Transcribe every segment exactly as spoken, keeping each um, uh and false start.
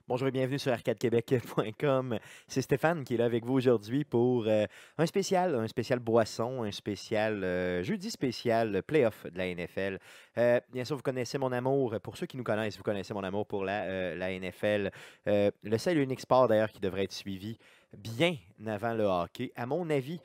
Bonjour et bienvenue sur arcade québec point com. C'est Stéphane qui est là avec vous aujourd'hui pour euh, un spécial, un spécial boisson, un spécial euh, jeudi spécial playoff de la N F L. Euh, bien sûr, vous connaissez mon amour, pour ceux qui nous connaissent, vous connaissez mon amour pour la, euh, la N F L. Euh, le seul et unique sport d'ailleurs qui devrait être suivi bien avant le hockey. À mon avis,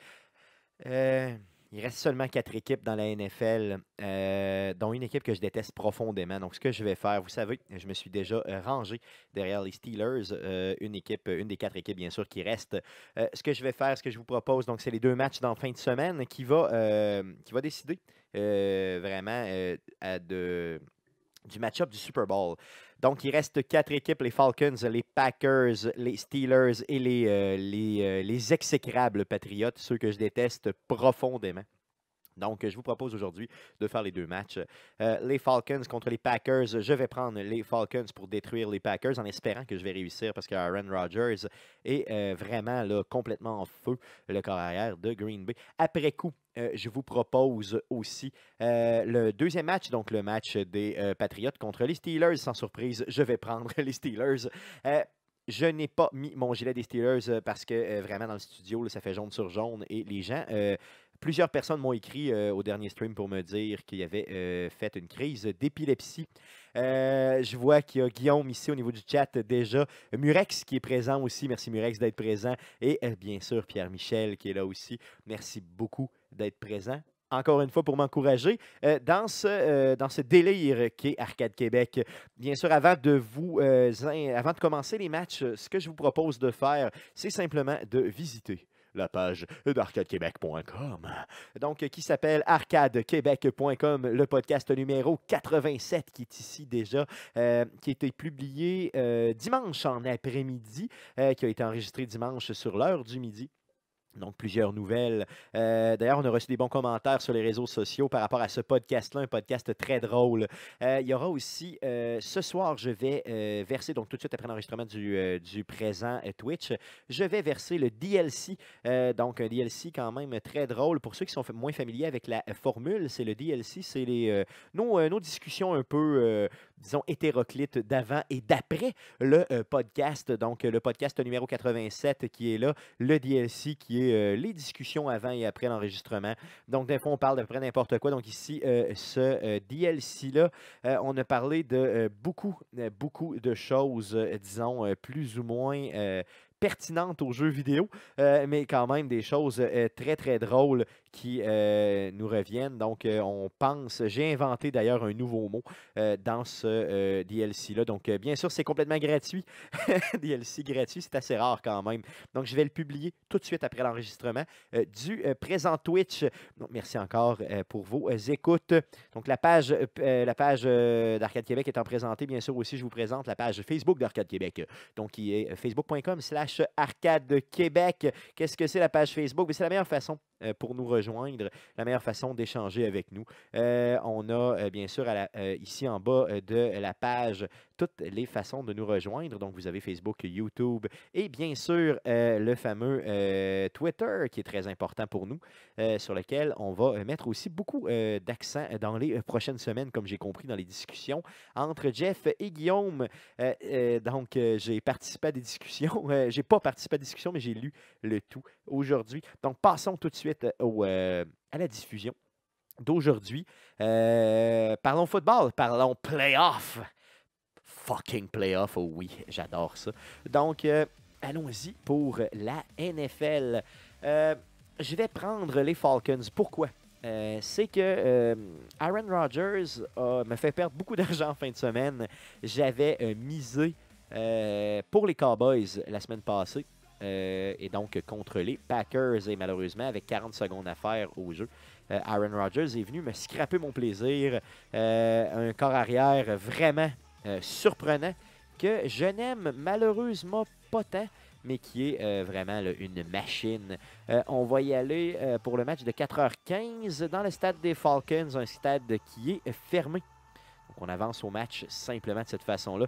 euh, il reste seulement quatre équipes dans la N F L, euh, dont une équipe que je déteste profondément. Donc, ce que je vais faire, vous savez, je me suis déjà euh, rangé derrière les Steelers, euh, une équipe, une des quatre équipes, bien sûr, qui reste. Euh, ce que je vais faire, ce que je vous propose, donc, c'est les deux matchs dans fin de semaine qui va, euh, qui va décider euh, vraiment euh, à de du match-up du Super Bowl. Donc, il reste quatre équipes, les Falcons, les Packers, les Steelers et les, euh, les, euh, les exécrables Patriots, ceux que je déteste profondément. Donc, je vous propose aujourd'hui de faire les deux matchs. Euh, les Falcons contre les Packers. Je vais prendre les Falcons pour détruire les Packers en espérant que je vais réussir parce que Aaron Rodgers est euh, vraiment là, complètement en feu, le corps arrière de Green Bay. Après coup, euh, je vous propose aussi euh, le deuxième match, donc le match des euh, Patriots contre les Steelers. Sans surprise, je vais prendre les Steelers. Euh, je n'ai pas mis mon gilet des Steelers euh, parce que euh, vraiment dans le studio, là, ça fait jaune sur jaune et les gens euh, plusieurs personnes m'ont écrit euh, au dernier stream pour me dire qu'il y avait euh, fait une crise d'épilepsie. Euh, je vois qu'il y a Guillaume ici au niveau du chat déjà. Murex qui est présent aussi. Merci Murex d'être présent. Et euh, bien sûr Pierre-Michel qui est là aussi. Merci beaucoup d'être présent. Encore une fois pour m'encourager euh, dans, ce, euh, dans ce délire qu'est Arcade Québec. Bien sûr, avant de vous euh, avant de commencer les matchs, ce que je vous propose de faire, c'est simplement de visiter la page d'arcade québec point com. Donc, qui s'appelle arcade québec point com, le podcast numéro quatre-vingt-sept qui est ici déjà, euh, qui a été publié euh, dimanche en après-midi, euh, qui a été enregistré dimanche sur l'heure du midi. Donc, plusieurs nouvelles. Euh, D'ailleurs, on a reçu des bons commentaires sur les réseaux sociaux par rapport à ce podcast-là, un podcast très drôle. Euh, il y aura aussi, euh, ce soir, je vais euh, verser, donc tout de suite après l'enregistrement du, euh, du présent euh, Twitch, je vais verser le D L C. Euh, donc, un D L C quand même très drôle. Pour ceux qui sont moins familiers avec la formule, c'est le D L C, c'est les, euh, nos, euh, nos discussions un peu, euh, disons, hétéroclites d'avant et d'après le euh, podcast. Donc, le podcast numéro quatre-vingt-sept qui est là, le D L C qui est euh, les discussions avant et après l'enregistrement. Donc, des fois, on parle de près n'importe quoi. Donc, ici, euh, ce euh, D L C-là, euh, on a parlé de euh, beaucoup, euh, beaucoup de choses, euh, disons, euh, plus ou moins euh, pertinentes aux jeux vidéo, euh, mais quand même des choses euh, très, très drôles qui euh, nous reviennent. Donc, euh, on pense, j'ai inventé d'ailleurs un nouveau mot euh, dans ce euh, D L C-là. Donc, euh, bien sûr, c'est complètement gratuit. D L C gratuit, c'est assez rare quand même. Donc, je vais le publier tout de suite après l'enregistrement euh, du euh, présent Twitch. Donc, merci encore euh, pour vos euh, écoutes. Donc, la page, euh, la page euh, d'Arcade Québec étant présentée, bien sûr, aussi, je vous présente la page Facebook d'Arcade Québec. Donc, qui est facebook point com slash arcade québec. Qu'est-ce que c'est la page Facebook? C'est la meilleure façon euh, pour nous rejoindre, la meilleure façon d'échanger avec nous. Euh, on a, euh, bien sûr, à la, euh, ici en bas euh, de la page, toutes les façons de nous rejoindre. Donc, vous avez Facebook, YouTube et bien sûr, euh, le fameux euh, Twitter qui est très important pour nous, euh, sur lequel on va mettre aussi beaucoup euh, d'accent dans les prochaines semaines, comme j'ai compris dans les discussions entre Jeff et Guillaume. Euh, euh, donc, euh, j'ai participé à des discussions. Euh, j'ai pas participé à des discussions, mais j'ai lu le tout aujourd'hui. Donc, passons tout de suite au, euh, à la diffusion d'aujourd'hui. Euh, parlons football, parlons playoff. Fucking playoff, oh oui, j'adore ça. Donc, euh, allons-y pour la N F L. Euh, je vais prendre les Falcons. Pourquoi? Euh, c'est que euh, Aaron Rodgers a, me fait perdre beaucoup d'argent en fin de semaine. J'avais euh, misé euh, pour les Cowboys la semaine passée. Euh, et donc contre les Packers. Et malheureusement, avec quarante secondes à faire au jeu, euh, Aaron Rodgers est venu me scraper mon plaisir. Euh, un corps arrière vraiment euh, surprenant que je n'aime malheureusement pas tant, mais qui est euh, vraiment là, une machine. Euh, on va y aller euh, pour le match de quatre heures quinze dans le stade des Falcons, un stade qui est fermé. Donc on avance au match simplement de cette façon-là.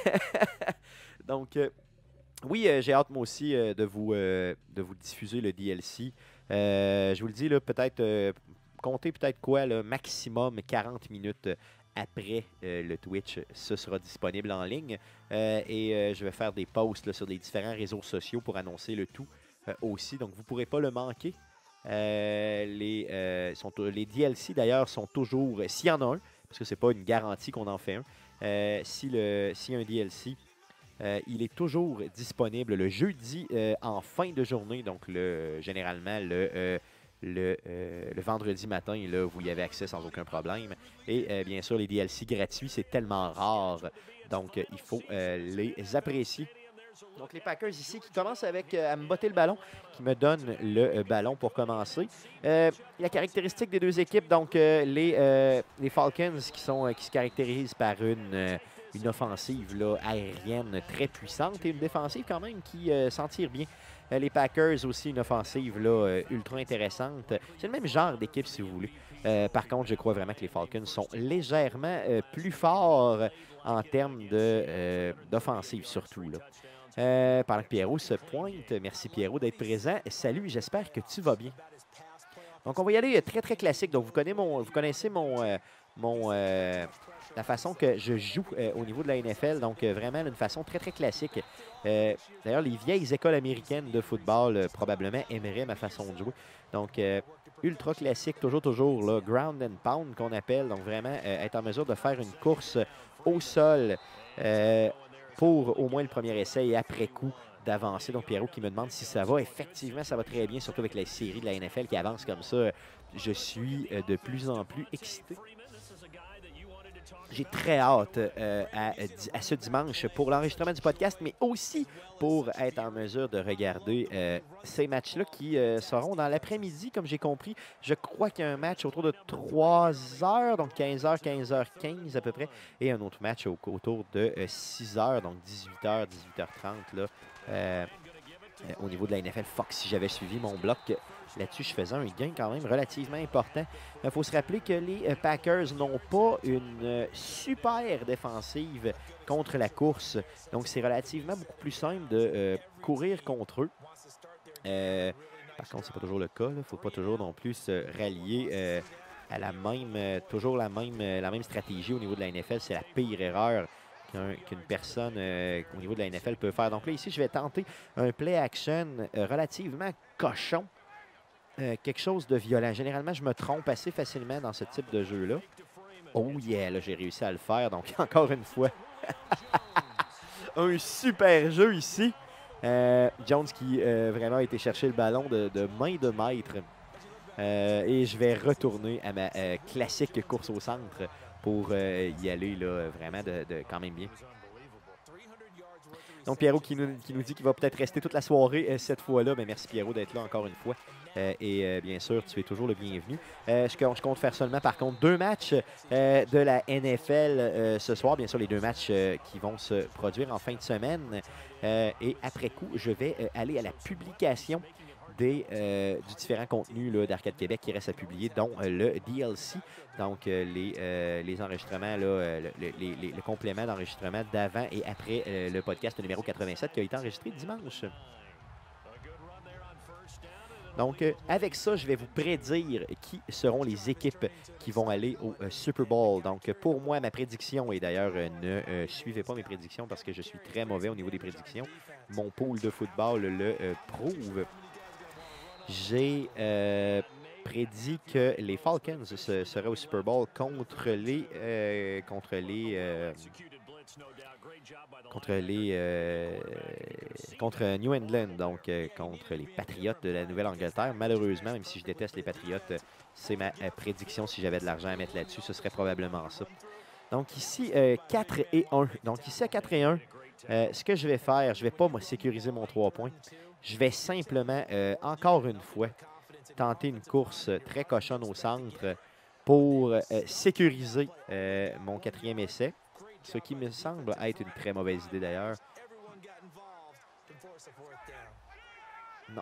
Donc... Euh, Oui, euh, j'ai hâte moi aussi euh, de, vous, euh, de vous diffuser le D L C. Euh, je vous le dis, là, peut-être, euh, comptez peut-être quoi, là, maximum quarante minutes après euh, le Twitch, ce sera disponible en ligne. Euh, et euh, je vais faire des posts là, sur les différents réseaux sociaux pour annoncer le tout euh, aussi. Donc, vous ne pourrez pas le manquer. Euh, les, euh, sont, les D L C, d'ailleurs, sont toujours, s'il y en a un, parce que ce n'est pas une garantie qu'on en fait un, euh, si le, s'il y a un D L C, euh, il est toujours disponible le jeudi euh, en fin de journée. Donc, le, généralement, le... Euh, Le, euh, le vendredi matin, là, vous y avez accès sans aucun problème. Et euh, bien sûr, les D L C gratuits, c'est tellement rare. Donc, euh, il faut euh, les apprécier. Donc, les Packers ici qui commencent avec euh, à me botter le ballon, qui me donnent le euh, ballon pour commencer. Euh, la caractéristique des deux équipes, donc euh, les, euh, les Falcons qui, sont, euh, qui se caractérisent par une, euh, une offensive là, aérienne très puissante et une défensive quand même qui euh, s'en tire bien. Euh, les Packers aussi, une offensive là, euh, ultra intéressante. C'est le même genre d'équipe si vous voulez. Euh, par contre, je crois vraiment que les Falcons sont légèrement euh, plus forts en termes euh, d'offensive surtout. Là. Euh, pendant que Pierrot se pointe, merci Pierrot d'être présent. Salut, j'espère que tu vas bien. Donc, on va y aller très, très classique. Donc, vous connaissez mon, vous connaissez mon, euh, mon euh, la façon que je joue euh, au niveau de la N F L. Donc, euh, vraiment, d'une façon très, très classique. Euh, D'ailleurs, les vieilles écoles américaines de football euh, probablement aimeraient ma façon de jouer. Donc, euh, ultra classique, toujours, toujours, là, ground and pound qu'on appelle. Donc, vraiment, euh, être en mesure de faire une course au sol euh, pour au moins le premier essai et après coup d'avancer. Donc, Pierrot qui me demande si ça va. Effectivement, ça va très bien, surtout avec la série de la N F L qui avance comme ça. Je suis euh, de plus en plus excité. J'ai très hâte euh, à, à ce dimanche pour l'enregistrement du podcast, mais aussi pour être en mesure de regarder euh, ces matchs-là qui euh, seront dans l'après-midi, comme j'ai compris. Je crois qu'il y a un match autour de trois heures, donc quinze heures, quinze heures quinze à peu près, et un autre match au, autour de euh, six heures, donc dix-huit heures, dix-huit heures trente, là, euh, euh, au niveau de la N F L. Fox, si j'avais suivi mon bloc là-dessus, je faisais un gain quand même relativement important. Il faut se rappeler que les Packers n'ont pas une euh, super défensive contre la course. Donc, c'est relativement beaucoup plus simple de euh, courir contre eux. Euh, par contre, c'est pas toujours le cas. Il ne faut pas toujours non plus se rallier euh, à la même, euh, toujours la même, euh, la même stratégie au niveau de la N F L. C'est la pire erreur qu'un, qu'une personne euh, au niveau de la N F L peut faire. Donc là, ici, je vais tenter un play action euh, relativement cochon. Euh, quelque chose de violent. Généralement, je me trompe assez facilement dans ce type de jeu-là. Oh yeah, là, j'ai réussi à le faire. Donc, encore une fois, un super jeu ici. Euh, Jones qui euh, vraiment a été chercher le ballon de, de main de maître. Euh, et je vais retourner à ma euh, classique course au centre pour euh, y aller là, vraiment de, de quand même bien. Donc, Pierrot qui nous, qui nous dit qu'il va peut-être rester toute la soirée euh, cette fois-là. Mais merci, Pierrot, d'être là encore une fois. Euh, et euh, bien sûr, tu es toujours le bienvenu. Euh, je, je compte faire seulement, par contre, deux matchs euh, de la N F L euh, ce soir. Bien sûr, les deux matchs euh, qui vont se produire en fin de semaine. Euh, et après coup, je vais euh, aller à la publication des euh, du différents contenus d'Arcade Québec qui restent à publier, dont euh, le D L C, donc euh, les, euh, les enregistrements, là, euh, le, les, les, le complément d'enregistrement d'avant et après euh, le podcast numéro quatre-vingt-sept qui a été enregistré dimanche. Donc, euh, avec ça, je vais vous prédire qui seront les équipes qui vont aller au euh, Super Bowl. Donc, pour moi, ma prédiction, et d'ailleurs, euh, ne euh, suivez pas mes prédictions parce que je suis très mauvais au niveau des prédictions. Mon pool de football le euh, prouve. J'ai euh, prédit que les Falcons se, seraient au Super Bowl contre les euh, contre les euh, contre les euh, contre New England, donc euh, contre les Patriots de la Nouvelle-Angleterre. Malheureusement, même si je déteste les Patriots, c'est ma euh, prédiction. Si j'avais de l'argent à mettre là-dessus, ce serait probablement ça. Donc ici, euh, quatre et un. Donc ici, à quatre et un, euh, ce que je vais faire, je ne vais pas moi, sécuriser mon trois points. Je vais simplement, euh, encore une fois, tenter une course très cochonne au centre pour euh, sécuriser euh, mon quatrième essai. Ce qui me semble être une très mauvaise idée d'ailleurs. Non.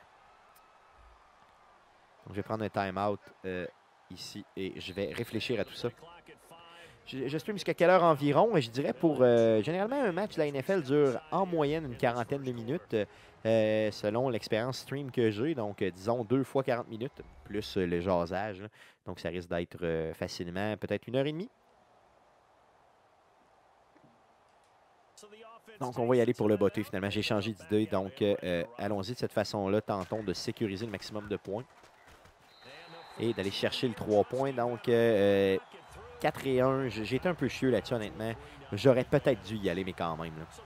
Donc, je vais prendre un time-out euh, ici et je vais réfléchir à tout ça. Je, je stream jusqu'à quelle heure environ? Je dirais pour... Euh, généralement, un match de la N F L dure en moyenne une quarantaine de minutes euh, selon l'expérience stream que j'ai. Donc, euh, disons deux fois quarante minutes, plus euh, le jasage. Là. Donc, ça risque d'être euh, facilement peut-être une heure et demie. Donc, on va y aller pour le botté. Finalement, j'ai changé d'idée. Donc, euh, allons-y de cette façon-là. Tentons de sécuriser le maximum de points et d'aller chercher le trois points. Donc, euh, quatre et un. J'ai été un peu chieux là-dessus, honnêtement. J'aurais peut-être dû y aller, mais quand même. Là.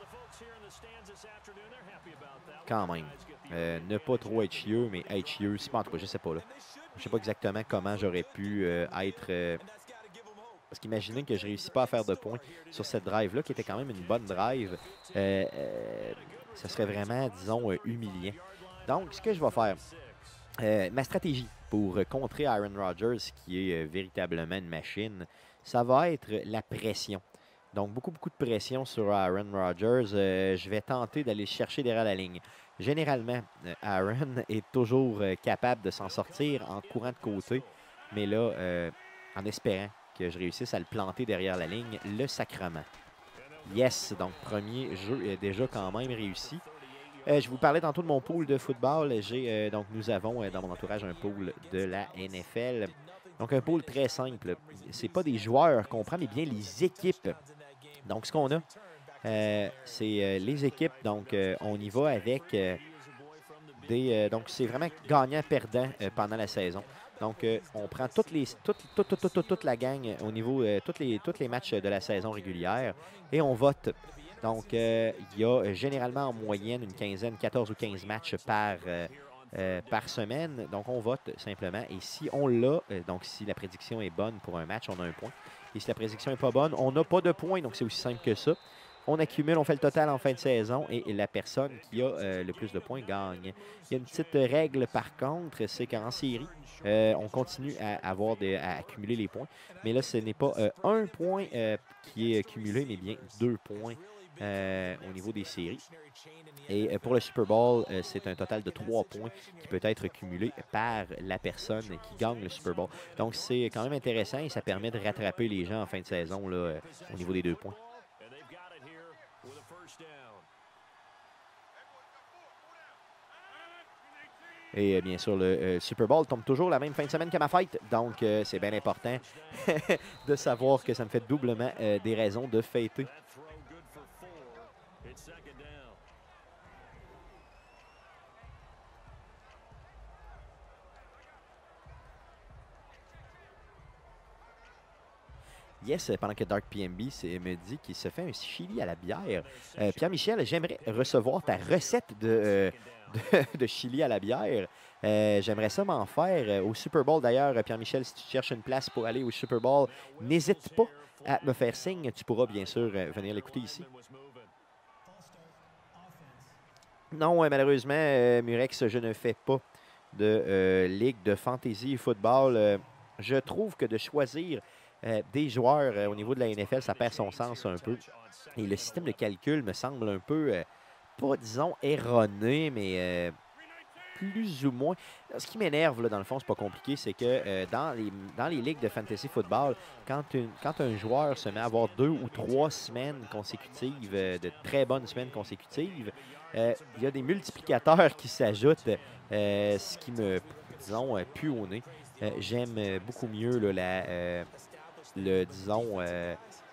Quand même. Euh, ne pas trop être chieux, mais être chieux. Si pas, en tout cas, je sais pas. Là. Je sais pas exactement comment j'aurais pu euh, être... Euh, parce qu'imaginez que je ne réussis pas à faire de points sur cette drive-là, qui était quand même une bonne drive. Euh, euh, ça serait vraiment, disons, euh, humiliant. Donc, ce que je vais faire, euh, ma stratégie pour contrer Aaron Rodgers, qui est euh, véritablement une machine, ça va être la pression. Donc, beaucoup, beaucoup de pression sur Aaron Rodgers. Euh, je vais tenter d'aller chercher derrière la ligne. Généralement, euh, Aaron est toujours euh, capable de s'en sortir en courant de côté, mais là, euh, en espérant que je réussisse à le planter derrière la ligne, le sacrement. Yes, donc premier jeu est déjà quand même réussi. Euh, je vous parlais tantôt de mon pool de football. J'ai euh, donc nous avons euh, dans mon entourage un pool de la N F L. Donc un pool très simple. C'est pas des joueurs qu'on prend, mais bien les équipes. Donc ce qu'on a, euh, c'est euh, les équipes. Donc euh, on y va avec euh, des. Euh, donc c'est vraiment gagnant-perdant euh, pendant la saison. Donc, euh, on prend toutes les, toute, toute, toute, toute, toute la gang au niveau, euh, tous les, toutes les matchs de la saison régulière et on vote. Donc, euh, il y a généralement en moyenne une quinzaine, quatorze ou quinze matchs par, euh, euh, par semaine. Donc, on vote simplement. Et si on l'a, euh, donc si la prédiction est bonne pour un match, on a un point. Et si la prédiction n'est pas bonne, on n'a pas de points. Donc, c'est aussi simple que ça. On accumule, on fait le total en fin de saison et la personne qui a euh, le plus de points gagne. Il y a une petite règle par contre, c'est qu'en série, euh, on continue à, avoir des, à accumuler les points. Mais là, ce n'est pas euh, un point euh, qui est cumulé, mais bien deux points euh, au niveau des séries. Et euh, pour le Super Bowl, euh, c'est un total de trois points qui peut être cumulé par la personne qui gagne le Super Bowl. Donc, c'est quand même intéressant et ça permet de rattraper les gens en fin de saison là, euh, au niveau des deux points. Et bien sûr, le euh, Super Bowl tombe toujours la même fin de semaine que ma fête. Donc, euh, c'est bien important de savoir que ça me fait doublement euh, des raisons de fêter. Yes, pendant que Dark P M B me dit qu'il se fait un chili à la bière. Euh, Pierre-Michel, j'aimerais recevoir ta recette de, euh, de, de chili à la bière. Euh, j'aimerais ça m'en faire euh, au Super Bowl. D'ailleurs, Pierre-Michel, si tu cherches une place pour aller au Super Bowl, n'hésite pas à me faire signe. Tu pourras bien sûr euh, venir l'écouter ici. Non, euh, malheureusement, euh, Murex, je ne fais pas de euh, ligue de fantasy football. Euh, je trouve que de choisir euh, des joueurs euh, au niveau de la N F L, ça perd son sens un peu. Et le système de calcul me semble un peu, euh, pas disons erroné, mais euh, plus ou moins. Ce qui m'énerve, dans le fond, c'est pas compliqué, c'est que euh, dans, les, dans les ligues de fantasy football, quand, une, quand un joueur se met à avoir deux ou trois semaines consécutives, euh, de très bonnes semaines consécutives, euh, il y a des multiplicateurs qui s'ajoutent, euh, ce qui me, disons, euh, pue au nez. Euh, J'aime beaucoup mieux là, la, euh, le, disons, euh,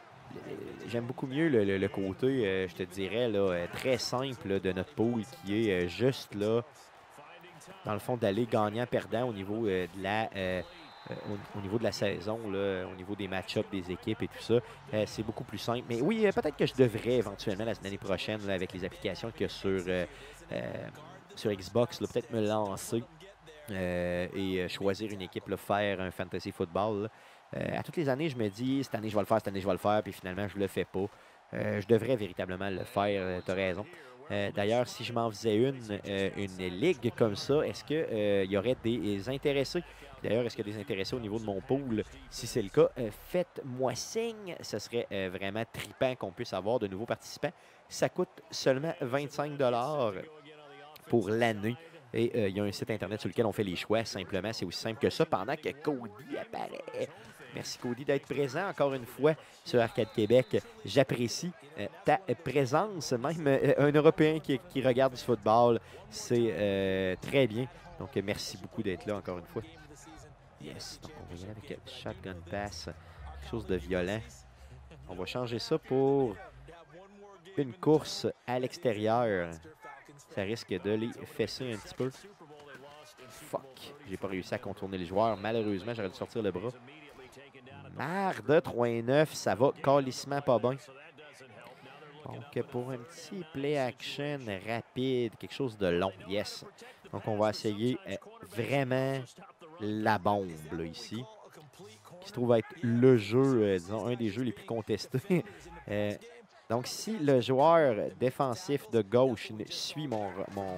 j'aime beaucoup mieux le, le, le côté, euh, je te dirais, là, euh, très simple là, de notre pool qui est euh, juste là, dans le fond, d'aller gagnant-perdant au niveau euh, de la euh, au, au niveau de la saison, là, au niveau des match-ups des équipes et tout ça. Euh, c'est beaucoup plus simple. Mais oui, euh, peut-être que je devrais éventuellement l'année prochaine, là, avec les applications qu'il y a sur, euh, euh, sur Xbox, peut-être me lancer euh, et choisir une équipe, là, faire un fantasy football. Là. Euh, à toutes les années, je me dis, cette année, je vais le faire, cette année, je vais le faire, puis finalement, je ne le fais pas. Euh, je devrais véritablement le faire, euh, tu as raison. Euh, D'ailleurs, si je m'en faisais une, euh, une ligue comme ça, est-ce qu'il euh, y aurait des intéressés? D'ailleurs, est-ce qu'il y a des intéressés au niveau de mon pool? Si c'est le cas, euh, faites-moi signe. Ce serait euh, vraiment trippant qu'on puisse avoir de nouveaux participants. Ça coûte seulement vingt-cinq dollars pour l'année. Et il euh, y a un site internet sur lequel on fait les choix. Simplement, c'est aussi simple que ça pendant que Cody apparaît. Merci Cody d'être présent encore une fois sur Arcade Québec. J'apprécie euh, ta présence. Même euh, un Européen qui, qui regarde du football, c'est euh, très bien. Donc, euh, merci beaucoup d'être là encore une fois. Yes, donc on va y aller avec Shotgun Pass, quelque chose de violent. On va changer ça pour une course à l'extérieur. Ça risque de les fesser un petit peu. Fuck. J'ai pas réussi à contourner les joueurs. Malheureusement, j'aurais dû sortir le bras. Merde, trois et neuf, ça va calissement pas bien. Donc, pour un petit play action rapide, quelque chose de long, yes. Donc, on va essayer euh, vraiment la bombe, là, ici. Qui se trouve être le jeu, euh, disons, un des jeux les plus contestés. euh, donc, si le joueur défensif de gauche suit mon... mon...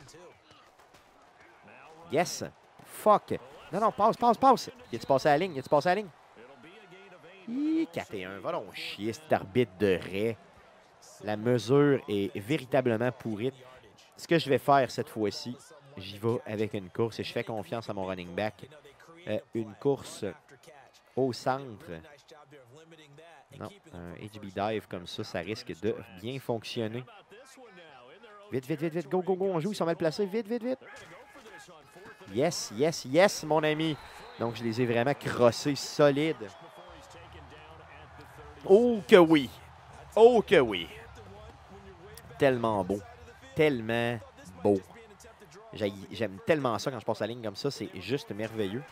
Yes! Fuck! Non, non, passe, passe, passe! Y a-tu passé à la ligne? Y a-tu passé à la ligne? Hi, quatre et un, va donc chier, cet arbitre de raie. La mesure est véritablement pourrite. Ce que je vais faire cette fois-ci, j'y vais avec une course et je fais confiance à mon running back. Euh, une course au centre. Non, un H B dive comme ça, ça risque de bien fonctionner. Vite, vite, vite, vite, go, go, go, on joue, ils sont mal placés, vite, vite, vite. Yes, yes, yes, mon ami. Donc, je les ai vraiment crossés solides. Oh que oui! Oh que oui! Tellement beau. Tellement beau. J'aime tellement ça quand je passe la ligne comme ça. C'est juste merveilleux.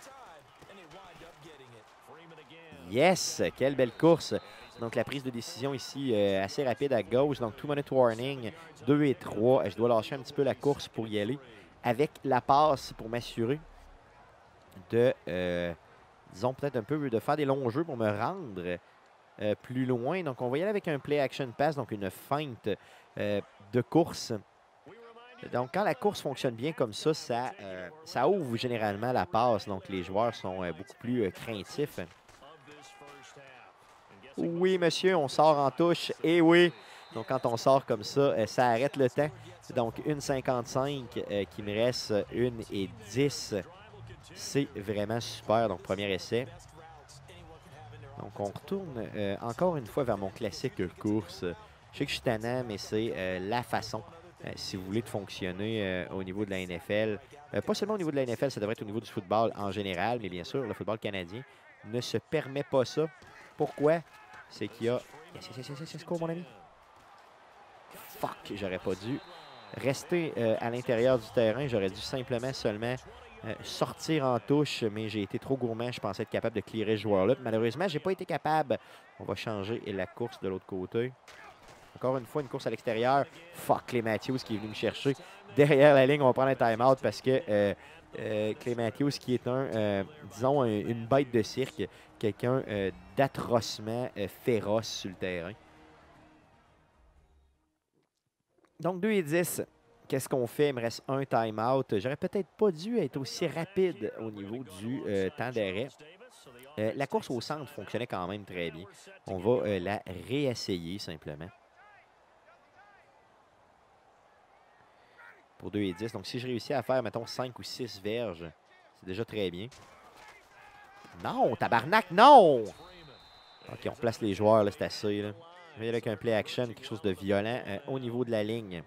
Yes! Quelle belle course. Donc, la prise de décision ici, euh, assez rapide à gauche. Donc, two minute warning, deux et trois. Je dois lâcher un petit peu la course pour y aller. Avec la passe pour m'assurer de, euh, disons, peut-être un peu de faire des longs jeux pour me rendre euh, plus loin. Donc, on va y aller avec un play action pass, donc une feinte euh, de course. Donc, quand la course fonctionne bien comme ça, ça, euh, ça ouvre généralement la passe. Donc, les joueurs sont euh, beaucoup plus euh, craintifs. Oui, monsieur, on sort en touche. Et oui. Donc, quand on sort comme ça, euh, ça arrête le temps. Donc, une cinquante-cinq euh, qui me reste une et dix. C'est vraiment super. Donc, premier essai. Donc, on retourne euh, encore une fois vers mon classique course. Je sais que je suis tannant, mais c'est euh, la façon, euh, si vous voulez, de fonctionner euh, au niveau de la N F L. Euh, pas seulement au niveau de la N F L, ça devrait être au niveau du football en général, mais bien sûr, le football canadien ne se permet pas ça. Pourquoi? C'est qu'il y a... Yes, yes, yes, yes, yes, go, mon ami. Fuck, j'aurais pas dû rester euh, à l'intérieur du terrain. J'aurais dû simplement seulement euh, sortir en touche, mais j'ai été trop gourmand. Je pensais être capable de clearer ce joueur-là. Malheureusement, je n'ai pas été capable. On va changer la course de l'autre côté. Encore une fois, une course à l'extérieur. Fuck, Clay Matthews qui est venu me chercher. Derrière la ligne, on va prendre un time-out parce que euh, euh, Clay Matthews, qui est un, euh, disons, un, une bête de cirque, quelqu'un euh, d'atrocement euh, féroce sur le terrain. Donc, deux et dix. Qu'est-ce qu'on fait? Il me reste un time-out. J'aurais peut-être pas dû être aussi rapide au niveau du euh, temps d'arrêt. Euh, la course au centre fonctionnait quand même très bien. On va euh, la réessayer simplement. Pour deux et dix. Donc, si je réussis à faire, mettons, cinq ou six verges, c'est déjà très bien. Non, tabarnak, non! OK, on place les joueurs, là, c'est assez. Là. Je vais y aller avec un play action, quelque chose de violent euh, au niveau de la ligne.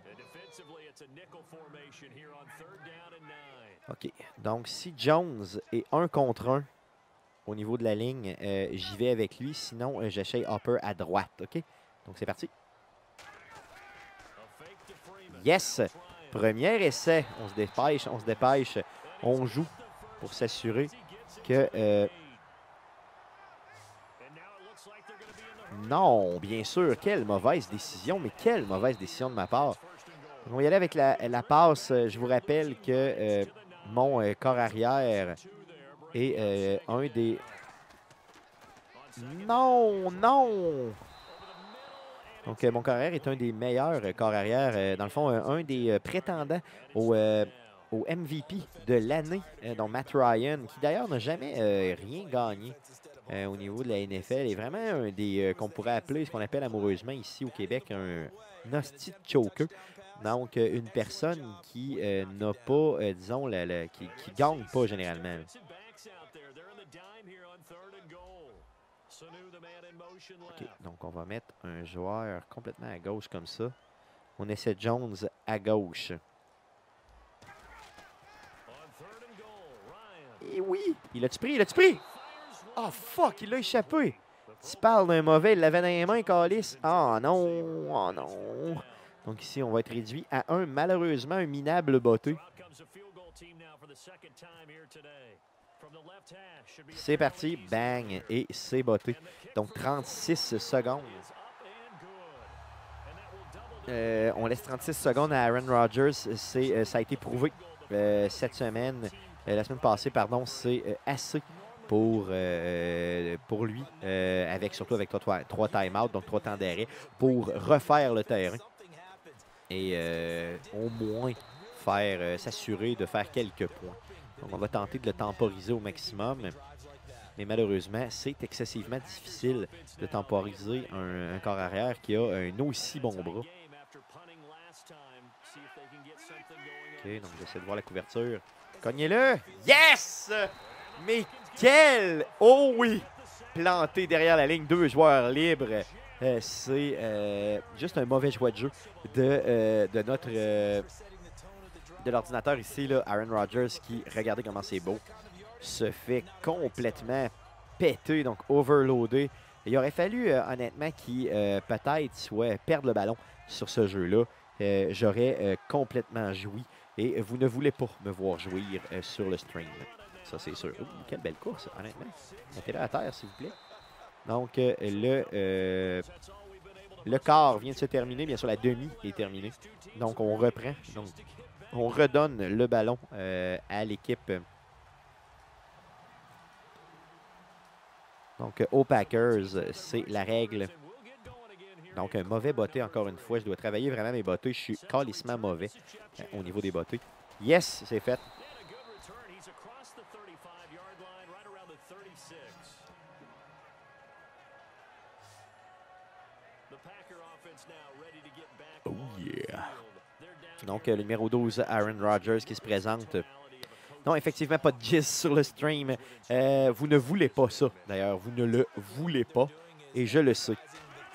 OK, donc si Jones est un contre un au niveau de la ligne, euh, j'y vais avec lui. Sinon, euh, j'essaye Hopper à droite. OK, donc c'est parti. Yes! Premier essai. On se dépêche, on se dépêche. On joue pour s'assurer que... Euh... Non, bien sûr. Quelle mauvaise décision, mais quelle mauvaise décision de ma part. On va y aller avec la, la passe. Je vous rappelle que euh, mon euh, corps arrière est euh, un des... Non, non! Donc, euh, mon corps arrière est un des meilleurs euh, corps arrière. Euh, dans le fond, euh, un des euh, prétendants au, euh, au M V P de l'année, euh, donc Matt Ryan, qui d'ailleurs n'a jamais euh, rien gagné euh, au niveau de la N F L. Est vraiment un des euh, qu'on pourrait appeler, ce qu'on appelle amoureusement ici au Québec, un, un hostie de choker. Donc, euh, une personne qui euh, n'a pas, euh, disons, la, la, qui ne gagne pas généralement. OK, donc on va mettre un joueur complètement à gauche comme ça. On essaie Jones à gauche. Et oui! Il l'a-tu pris? Il l'a-tu pris? Oh fuck, il l'a échappé! Tu parles d'un mauvais, il l'avait dans les mains, Calice. Ah non, oh non. Donc ici, on va être réduit à un, malheureusement, un minable botté. C'est parti, bang, et c'est botté. Donc trente-six secondes. Euh, on laisse trente-six secondes à Aaron Rodgers. Euh, ça a été prouvé euh, cette semaine, euh, la semaine passée, pardon, c'est euh, assez pour, euh, pour lui, euh, avec, surtout avec trois, trois time-out, donc trois temps d'arrêt, pour refaire le terrain et euh, au moins faire euh, s'assurer de faire quelques points. Donc on va tenter de le temporiser au maximum, mais malheureusement, c'est excessivement difficile de temporiser un, un corps arrière qui a un aussi bon bras. OK, donc j'essaie de voir la couverture. Cognez-le! Yes! Mais quel! Oh oui! Planté derrière la ligne, deux joueurs libres. Euh, c'est euh, juste un mauvais choix de jeu de, euh, de notre euh, de l'ordinateur ici, là, Aaron Rodgers, qui, regardez comment c'est beau, se fait complètement péter, donc overloadé. Il aurait fallu, euh, honnêtement, qu'il euh, peut-être soit perdre le ballon sur ce jeu-là. Euh, J'aurais euh, complètement joui. Et vous ne voulez pas me voir jouir euh, sur le stream. Ça, c'est sûr. Oh, quelle belle course, honnêtement. Mettez-le à terre, s'il vous plaît. Donc, euh, le, euh, le quart vient de se terminer. Bien sûr, la demi est terminée. Donc, on reprend. Donc, on redonne le ballon euh, à l'équipe. Donc, aux Packers, c'est la règle. Donc, un mauvais botté, encore une fois. Je dois travailler vraiment mes bottés. Je suis calissement mauvais euh, au niveau des bottés. Yes, c'est fait. Oh yeah. Donc, le numéro douze, Aaron Rodgers, qui se présente. Non, effectivement, pas de gist sur le stream. Euh, vous ne voulez pas ça, d'ailleurs. Vous ne le voulez pas. Et je le sais.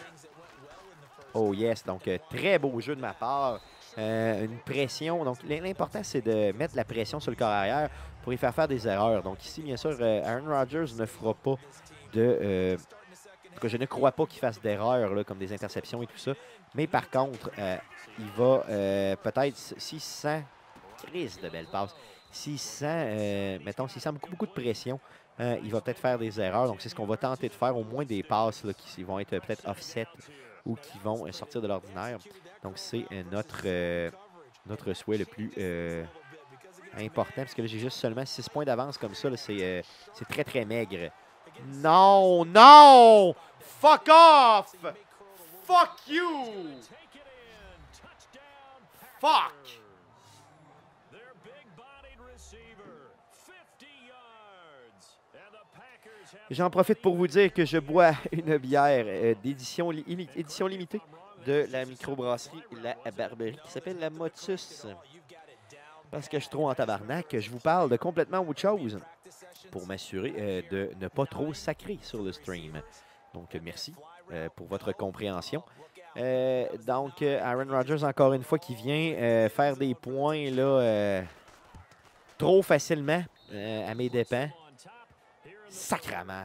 Oh yes, donc euh, très beau jeu de ma part. Euh, une pression. Donc, l'important, c'est de mettre la pression sur le corps arrière pour y faire faire des erreurs. Donc ici, bien sûr, euh, Aaron Rodgers ne fera pas de... Euh, en tout cas, je ne crois pas qu'il fasse d'erreurs, comme des interceptions et tout ça. Mais par contre, euh, il va euh, peut-être, s'il sent... Crise de belle passe. S'il sent, euh, mettons, s'il sent beaucoup, beaucoup de pression, euh, il va peut-être faire des erreurs. Donc, c'est ce qu'on va tenter de faire, au moins des passes là, qui vont être peut-être offset ou qui vont euh, sortir de l'ordinaire. Donc, c'est euh, notre, euh, notre souhait le plus euh, important. Parce que là, j'ai juste seulement six points d'avance comme ça. C'est euh, très, très maigre. Non, non! Fuck off! Fuck you! Fuck! J'en profite pour vous dire que je bois une bière euh, d'édition li édition limitée de la microbrasserie La Barberie qui s'appelle la Motus. Parce que je suis trop en tabarnak, je vous parle de complètement autre chose pour m'assurer euh, de ne pas trop sacrer sur le stream. Donc, merci euh, pour votre compréhension. Euh, donc, euh, Aaron Rodgers, encore une fois, qui vient euh, faire des points là, euh, trop facilement euh, à mes dépens. Sacrement.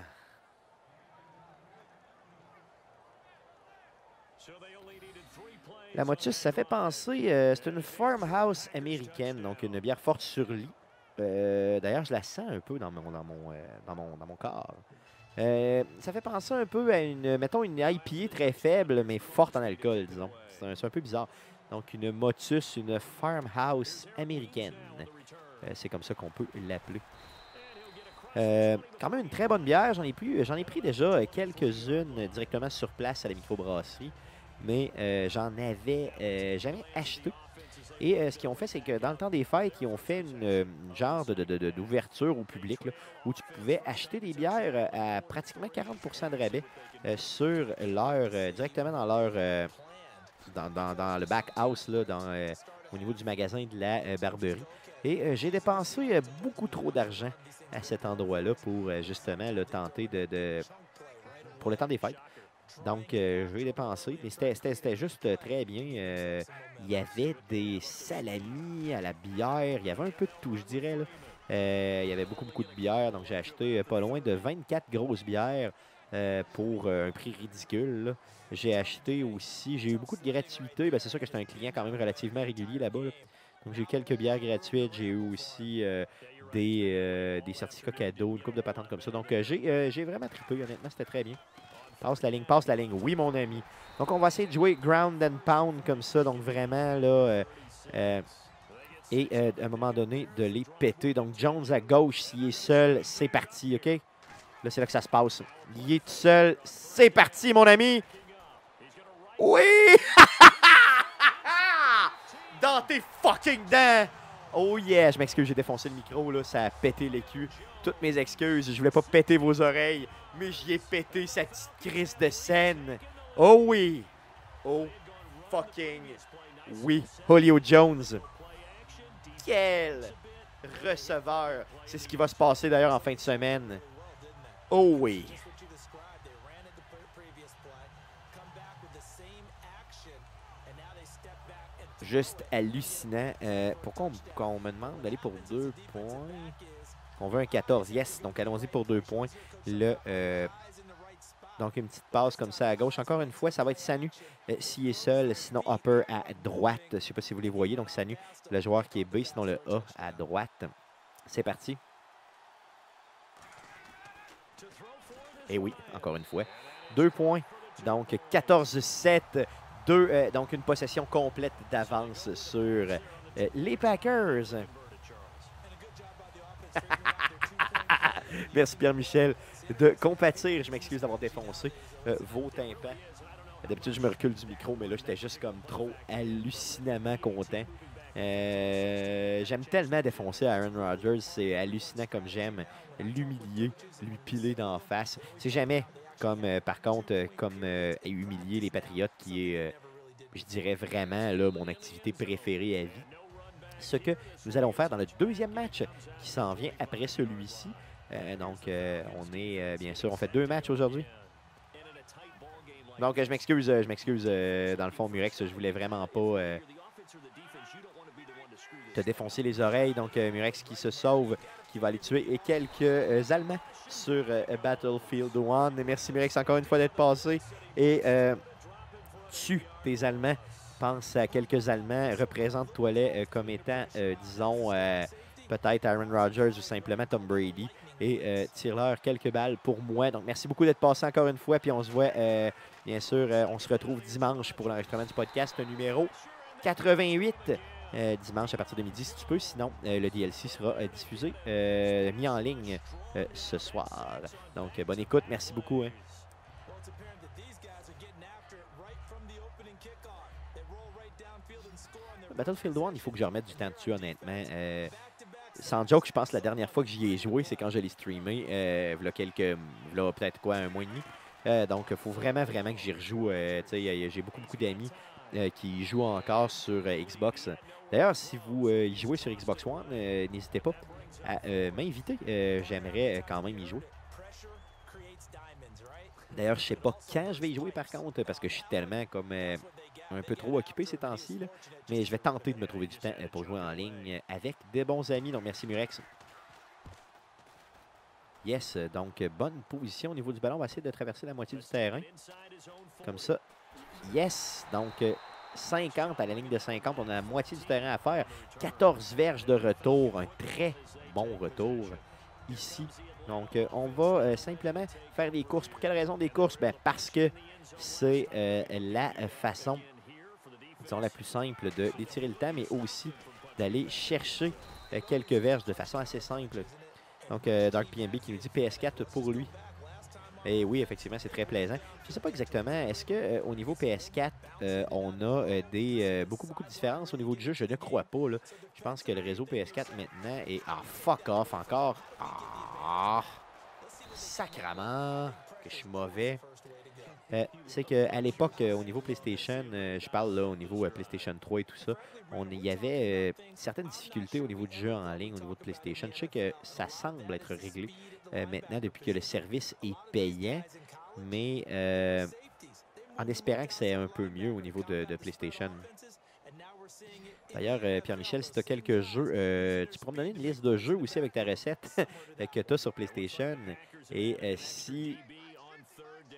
La Motus, ça fait penser, euh, c'est une farmhouse américaine, donc une bière forte sur lit. Euh, D'ailleurs, je la sens un peu dans mon, dans mon, euh, dans mon, dans mon corps. Euh, ça fait penser un peu à une, mettons, une I P A très faible, mais forte en alcool, disons. C'est un, un peu bizarre. Donc, une Motus, une farmhouse américaine. Euh, c'est comme ça qu'on peut l'appeler. Euh, quand même une très bonne bière. J'en ai pris, j'en ai pris déjà quelques-unes directement sur place à la microbrasserie, mais euh, j'en avais euh, jamais acheté. Et euh, ce qu'ils ont fait, c'est que dans le temps des fêtes, ils ont fait une, une genre de, de, de, d'ouverture au public là, où tu pouvais acheter des bières à pratiquement quarante pour cent de rabais euh, sur leur, euh, directement dans leur euh, dans, dans, dans le back house là, dans, euh, au niveau du magasin de la euh, Barberie. Et euh, j'ai dépensé euh, beaucoup trop d'argent à cet endroit-là pour euh, justement le tenter de, de... pour le temps des fêtes. Donc, euh, je vais dépenser. Mais c'était juste euh, très bien. Euh, il y avait des salamis à la bière. Il y avait un peu de tout, je dirais. Là. Euh, il y avait beaucoup, beaucoup de bières. Donc, j'ai acheté euh, pas loin de vingt-quatre grosses bières euh, pour euh, un prix ridicule. J'ai acheté aussi, j'ai eu beaucoup de gratuités. Ben, c'est sûr que j'étais un client quand même relativement régulier là-bas. Là. Donc, j'ai eu quelques bières gratuites. J'ai eu aussi euh, des, euh, des certificats cadeaux, une couple de patentes comme ça. Donc, euh, j'ai euh, j'ai vraiment trippé. Honnêtement, c'était très bien. Passe la ligne, passe la ligne. Oui, mon ami. Donc, on va essayer de jouer ground and pound comme ça. Donc, vraiment, là... Euh, euh, et euh, à un moment donné, de les péter. Donc, Jones à gauche, s'il est seul, c'est parti, OK? Là, c'est là que ça se passe. Il est tout seul, c'est parti, mon ami! Oui! Dans tes fucking dents! Oh yeah! Je m'excuse, j'ai défoncé le micro, là. Ça a pété les culs. Toutes mes excuses. Je voulais pas péter vos oreilles, mais j'y ai pété sa petite crise de scène. Oh oui! Oh fucking oui! Julio Jones. Quel receveur! C'est ce qui va se passer d'ailleurs en fin de semaine. Oh oui! Juste hallucinant. Euh, pourquoi on, on me demande d'aller pour deux points? On veut un quatorze. Yes, donc allons-y pour deux points. Le, euh, donc une petite passe comme ça à gauche. Encore une fois, ça va être Sanu euh, s'il est seul. Sinon, Hopper à droite. Je ne sais pas si vous les voyez. Donc Sanu, le joueur qui est B. Sinon, le A à droite. C'est parti. Et oui, encore une fois. Deux points. Donc quatorze sept. Deux, euh, donc une possession complète d'avance sur euh, les Packers. Merci Pierre-Michel de compatir. Je m'excuse d'avoir défoncé euh, vos tympans. D'habitude, je me recule du micro, mais là, j'étais juste comme trop hallucinamment content. Euh, j'aime tellement défoncer Aaron Rodgers. C'est hallucinant comme j'aime l'humilier, lui piler d'en face. C'est jamais comme, euh, par contre, euh, comme euh, humilier les Patriotes qui est, euh, je dirais vraiment, là, mon activité préférée à vie. Ce que nous allons faire dans le deuxième match qui s'en vient après celui-ci. Euh, donc, euh, on est, euh, bien sûr, on fait deux matchs aujourd'hui. Donc, euh, je m'excuse, euh, je m'excuse, euh, dans le fond, Murex, je voulais vraiment pas euh, te défoncer les oreilles. Donc, euh, Murex qui se sauve, qui va aller tuer, et quelques euh, Allemands sur euh, Battlefield un. Merci, Murex, encore une fois d'être passé. Et euh, tue tes Allemands. Pense à quelques Allemands. Représente-toi-les euh, comme étant, euh, disons, euh, peut-être Aaron Rodgers ou simplement Tom Brady. Et euh, tire-leur quelques balles pour moi. Donc, merci beaucoup d'être passé encore une fois. Puis on se voit, euh, bien sûr, euh, on se retrouve dimanche pour l'enregistrement du podcast numéro quatre-vingt-huit. Euh, dimanche à partir de midi, si tu peux. Sinon, euh, le D L C sera euh, diffusé, euh, mis en ligne euh, ce soir. Donc, euh, bonne écoute. Merci beaucoup. Hein. Battlefield un, il faut que je remette du temps dessus, honnêtement. Euh, sans joke, je pense que la dernière fois que j'y ai joué, c'est quand je l'ai streamé. Euh, il y a quelques, peut-être quoi, un mois et demi. Euh, donc, il faut vraiment, vraiment que j'y rejoue. Euh, j'ai beaucoup, beaucoup d'amis euh, qui jouent encore sur euh, Xbox. D'ailleurs, si vous euh, y jouez sur Xbox One, euh, n'hésitez pas à euh, m'inviter. Euh, J'aimerais quand même y jouer. D'ailleurs, je sais pas quand je vais y jouer, par contre, parce que je suis tellement comme... Euh, un peu trop occupé ces temps-ci, mais je vais tenter de me trouver du temps pour jouer en ligne avec des bons amis. Donc, merci Murex. Yes, donc bonne position au niveau du ballon. On va essayer de traverser la moitié du terrain. Comme ça. Yes, donc cinquante à la ligne de cinquante. On a la moitié du terrain à faire. quatorze verges de retour. Un très bon retour ici. Donc, on va simplement faire des courses. Pour quelle raison des courses? Ben, parce que c'est euh, la façon... disons, la plus simple d'étirer le temps, mais aussi d'aller chercher euh, quelques verges de façon assez simple. Donc, euh, Dark P M B qui nous dit P S quatre pour lui. Et oui, effectivement, c'est très plaisant. Je ne sais pas exactement, est-ce qu'au euh, niveau P S quatre, euh, on a euh, des, euh, beaucoup, beaucoup de différences au niveau du jeu? Je ne crois pas. Là. Je pense que le réseau P S quatre maintenant est... Ah, fuck off encore. Ah, sacrement que je suis mauvais. Euh, c'est qu'à l'époque, euh, au niveau PlayStation, euh, je parle là au niveau euh, PlayStation trois et tout ça, on, il y avait euh, certaines difficultés au niveau du jeu en ligne, au niveau de PlayStation. Je sais que ça semble être réglé euh, maintenant depuis que le service est payant, mais euh, en espérant que c'est un peu mieux au niveau de, de PlayStation. D'ailleurs, euh, Pierre-Michel, si tu as quelques jeux, euh, tu pourras me donner une liste de jeux aussi avec ta recette que tu as sur PlayStation. Et euh, si...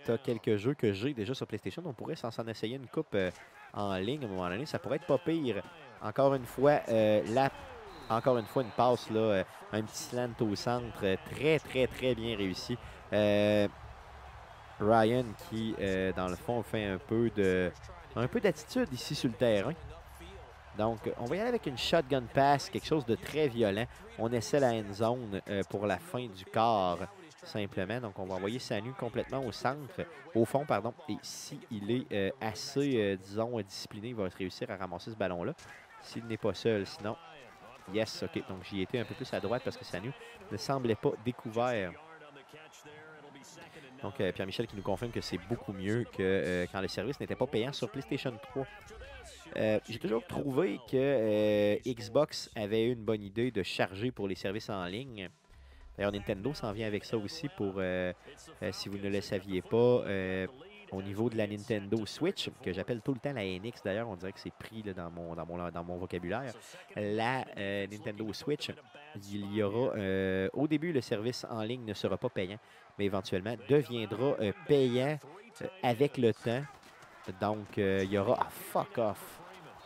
tu as quelques jeux que j'ai déjà sur PlayStation, on pourrait s'en s'en essayer une coupe euh, en ligne à un moment donné. Ça pourrait être pas pire. Encore une fois, euh, la, encore une fois, une passe, là, euh, un petit slant au centre, euh, très, très, très bien réussi. Euh, Ryan qui, euh, dans le fond, fait un peu de, un peu d'attitude ici sur le terrain. Donc, on va y aller avec une shotgun pass, quelque chose de très violent. On essaie la end zone euh, pour la fin du quart, simplement. Donc, on va envoyer Sanu complètement au centre, au fond, pardon. Et s'il est euh, assez, euh, disons, discipliné, il va réussir à ramasser ce ballon-là. S'il n'est pas seul, sinon, yes, OK. Donc, j'y étais un peu plus à droite parce que Sanu ne semblait pas découvert. Donc, euh, Pierre-Michel qui nous confirme que c'est beaucoup mieux que euh, quand le service n'était pas payant sur PlayStation trois. Euh, J'ai toujours trouvé que euh, Xbox avait une bonne idée de charger pour les services en ligne. D'ailleurs, Nintendo s'en vient avec ça aussi pour, euh, euh, si vous ne le saviez pas, euh, au niveau de la Nintendo Switch, que j'appelle tout le temps la N X, d'ailleurs, on dirait que c'est pris là, dans, mon, dans, mon, dans mon vocabulaire. La euh, Nintendo Switch, il y aura, euh, au début, le service en ligne ne sera pas payant, mais éventuellement deviendra euh, payant euh, avec le temps. Donc, euh, il y aura... Ah, fuck off!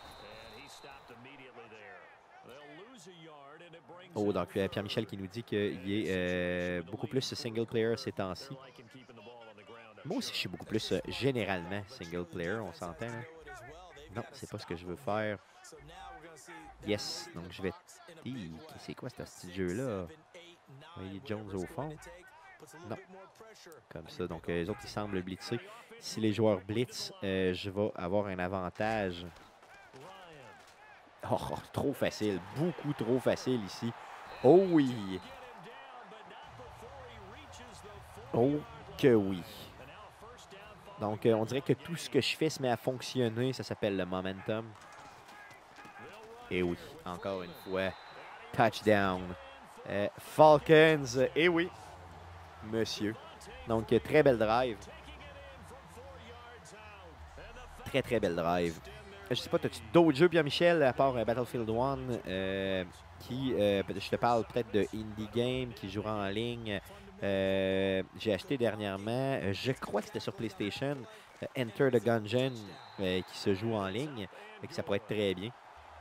Oh, donc euh, Pierre-Michel qui nous dit qu'il est euh, beaucoup plus single player ces temps-ci. Moi aussi, je suis beaucoup plus euh, généralement single player, on s'entend. Hein? Non, c'est pas ce que je veux faire. Yes, donc je vais... C'est quoi ce petit jeu-là? Voyez Jones au fond. Non. Comme ça, donc euh, les autres, ils semblent blitzer. Si les joueurs blitz, euh, je vais avoir un avantage. Oh, oh, trop facile. Beaucoup trop facile ici. Oh oui. Oh que oui. Donc, euh, on dirait que tout ce que je fais se met à fonctionner. Ça s'appelle le momentum. Et oui, encore une fois, touchdown. Euh, Falcons, et oui, monsieur. Donc, euh, très belle drive. Très, très belle drive. Je sais pas, as-tu d'autres jeux, Pierre-Michel, à part euh, Battlefield un, euh, qui, euh, je te parle peut-être de Indie Game, qui jouera en ligne. Euh, J'ai acheté dernièrement, je crois que c'était sur PlayStation, euh, Enter the Gungeon, euh, qui se joue en ligne, et que ça pourrait être très bien.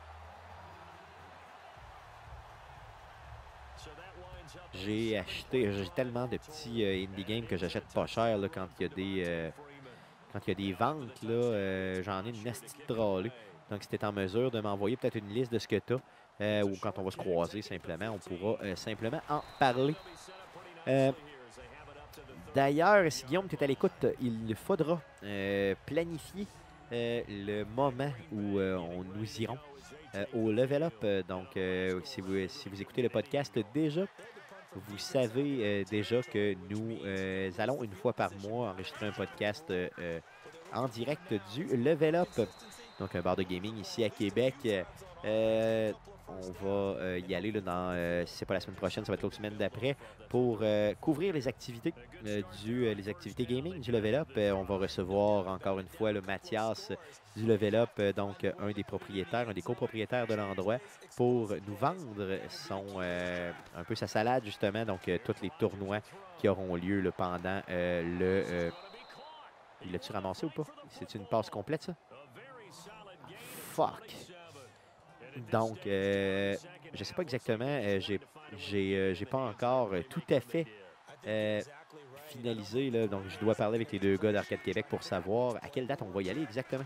J'ai acheté, j'ai tellement de petits euh, Indie Games que j'achète pas cher là, quand il y a des... Euh, Quand il y a des ventes, là, euh, j'en ai une nasty de trollée. Donc, si tu es en mesure de m'envoyer peut-être une liste de ce que tu as, euh, ou quand on va se croiser simplement, on pourra euh, simplement en parler. Euh, D'ailleurs, si Guillaume, tu es à l'écoute, il faudra euh, planifier euh, le moment où euh, on nous irons euh, au Level Up. Donc, euh, si, vous, si vous écoutez le podcast déjà, vous savez euh, déjà que nous euh, allons une fois par mois enregistrer un podcast euh, euh, en direct du Level Up, donc un bar de gaming ici à Québec. Euh, on va euh, y aller là, dans, euh, si c'est pas la semaine prochaine, ça va être l'autre semaine d'après, pour euh, couvrir les activités euh, du euh, les activités gaming du Level Up. Euh, on va recevoir encore une fois le Mathias du Level Up, euh, donc euh, un des propriétaires, un des copropriétaires de l'endroit, pour nous vendre son euh, un peu sa salade justement, donc euh, tous les tournois qui auront lieu là, pendant euh, le... Euh, il l'a-tu ramassé ou pas? C'est une passe complète, ça? Fuck! Donc, euh, je sais pas exactement. Euh, j'ai j'ai euh, j'ai pas encore euh, tout à fait euh, finalisé. Là, donc, je dois parler avec les deux gars d'Arcade Québec pour savoir à quelle date on va y aller exactement.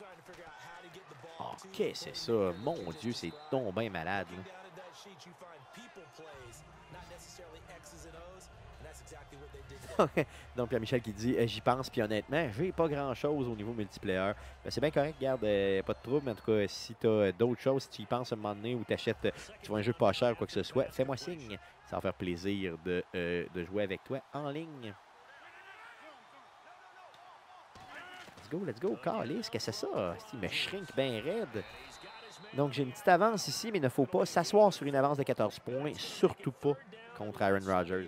OK, c'est ça. Mon Dieu, c'est donc bien malade. Là. Donc, Pierre-Michel qui dit, j'y pense, puis honnêtement, j'ai pas grand-chose au niveau multiplayer. Ben, c'est bien correct, regarde, euh, pas de trouble, mais en tout cas, si tu as d'autres choses, si tu y penses à un moment donné ou tu achètes, tu vois un jeu pas cher ou quoi que ce soit, fais-moi signe. Ça va faire plaisir de, euh, de jouer avec toi en ligne. Let's go, let's go. Calice, qu'est-ce que c'est ça? Il me shrink bien raide. Donc, j'ai une petite avance ici, mais il ne faut pas s'asseoir sur une avance de quatorze points, surtout pas contre Aaron Rodgers.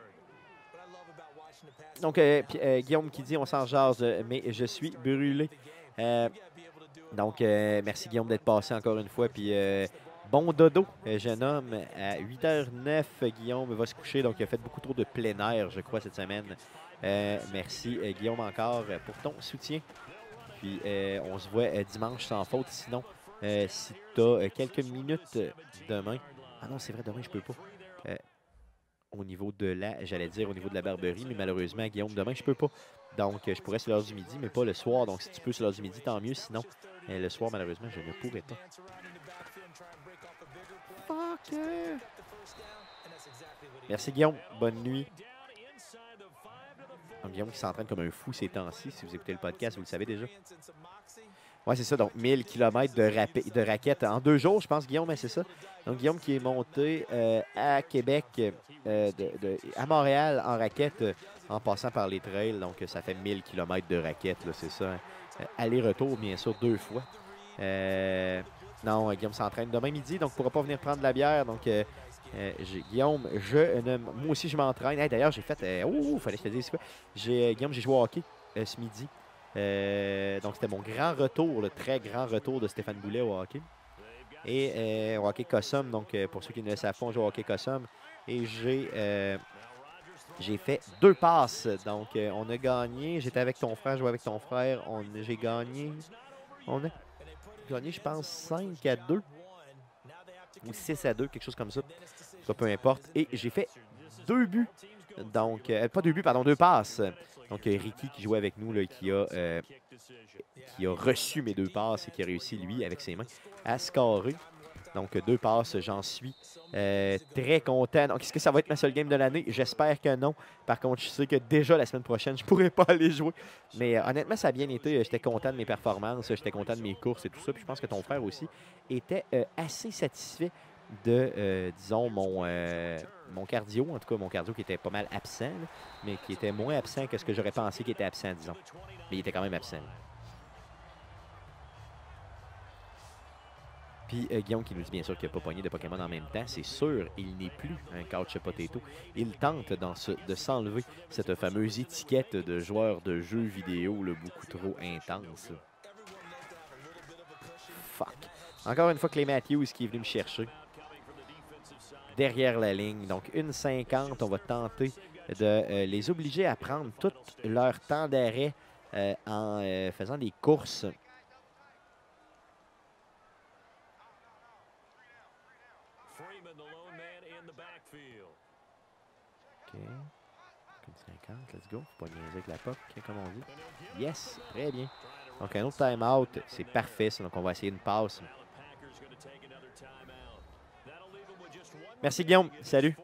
Donc, euh, euh, Guillaume qui dit, on s'en jase, mais je suis brûlé. Euh, donc, euh, merci Guillaume d'être passé encore une fois. Puis, euh, bon dodo, jeune homme. À huit heures zéro neuf, Guillaume va se coucher. Donc, il a fait beaucoup trop de plein air, je crois, cette semaine. Euh, merci, euh, Guillaume, encore euh, pour ton soutien. Puis, euh, on se voit euh, dimanche sans faute. Sinon, euh, si tu as euh, quelques minutes euh, demain. Ah non, c'est vrai, demain, je peux pas. Euh, au niveau de la, j'allais dire au niveau de la Barberie, mais malheureusement, Guillaume, demain, je peux pas. Donc, euh, je pourrais sur l'heure du midi, mais pas le soir. Donc, si tu peux sur l'heure du midi, tant mieux. Sinon, euh, le soir, malheureusement, je ne pourrais pas. Fuck yeah. Merci, Guillaume. Bonne nuit. Donc, Guillaume qui s'entraîne comme un fou ces temps-ci. Si vous écoutez le podcast, vous le savez déjà. Oui, c'est ça. Donc, mille kilomètres de, de raquettes en deux jours, je pense, Guillaume, hein, c'est ça. Donc, Guillaume qui est monté euh, à Québec, euh, de, de, à Montréal en raquette, euh, en passant par les trails. Donc, ça fait mille kilomètres de raquettes, c'est ça. Hein. Euh, aller-retour, bien sûr, deux fois. Euh, non, Guillaume s'entraîne demain midi, donc il ne pourra pas venir prendre de la bière. Donc, euh, euh, Guillaume, je ne, moi aussi, je m'entraîne. Hey, d'ailleurs, j'ai fait... Euh, oh, il fallait que je te dise quoi. J'ai, Guillaume, j'ai joué au hockey euh, ce midi. Euh, donc, c'était mon grand retour, le très grand retour de Stéphane Boulet au hockey. Et euh, au hockey Cossum, donc euh, pour ceux qui ne le savent pas, on joue au hockey Cossum. Et j'ai euh, j'ai fait deux passes. Donc, euh, on a gagné. J'étais avec ton frère, je jouais avec ton frère. J'ai gagné. On a gagné, je pense, cinq à deux. Ou six à deux, quelque chose comme ça. Ça, peu importe. Et j'ai fait deux buts. Donc, euh, pas deux buts, pardon, deux passes. Donc, euh, Ricky qui jouait avec nous, là, qui, a, euh, qui a reçu mes deux passes et qui a réussi, lui, avec ses mains, à scorer. Donc, deux passes, j'en suis euh, très content. Donc, est-ce que ça va être ma seule game de l'année? J'espère que non. Par contre, je sais que déjà la semaine prochaine, je ne pourrai pas aller jouer. Mais euh, honnêtement, ça a bien été. J'étais content de mes performances, j'étais content de mes courses et tout ça. Puis je pense que ton frère aussi était euh, assez satisfait de, euh, disons, mon, euh, mon cardio. En tout cas, mon cardio qui était pas mal absent, là, mais qui était moins absent que ce que j'aurais pensé qu'il était absent, disons. Mais il était quand même absent. Là. Puis euh, Guillaume qui nous dit bien sûr qu'il n'a pas pogné de Pokémon en même temps. C'est sûr, il n'est plus un couch potato. Il tente dans ce, de s'enlever cette fameuse étiquette de joueur de jeux vidéo le beaucoup trop intense. Fuck. Encore une fois, Clay Matthews qui est venu me chercher. Derrière la ligne. Donc, une cinquante. On va tenter de euh, les obliger à prendre tout leur temps d'arrêt euh, en euh, faisant des courses. OK. Une cinquante, let's go. Faut pas niaiser avec la pop, comme on dit. Yes, très bien. Donc, un autre time-out. C'est parfait, ça. Donc, on va essayer une passe. Merci, Guillaume. Salut.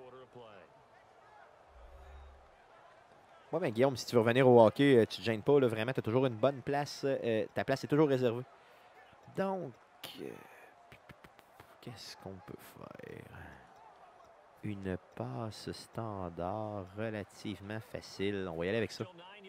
Ouais, mais Guillaume, si tu veux revenir au hockey, tu te gênes pas. Là, vraiment, tu as toujours une bonne place. Euh, ta place est toujours réservée. Donc, euh, qu'est-ce qu'on peut faire? Une passe standard relativement facile. On va y aller avec ça.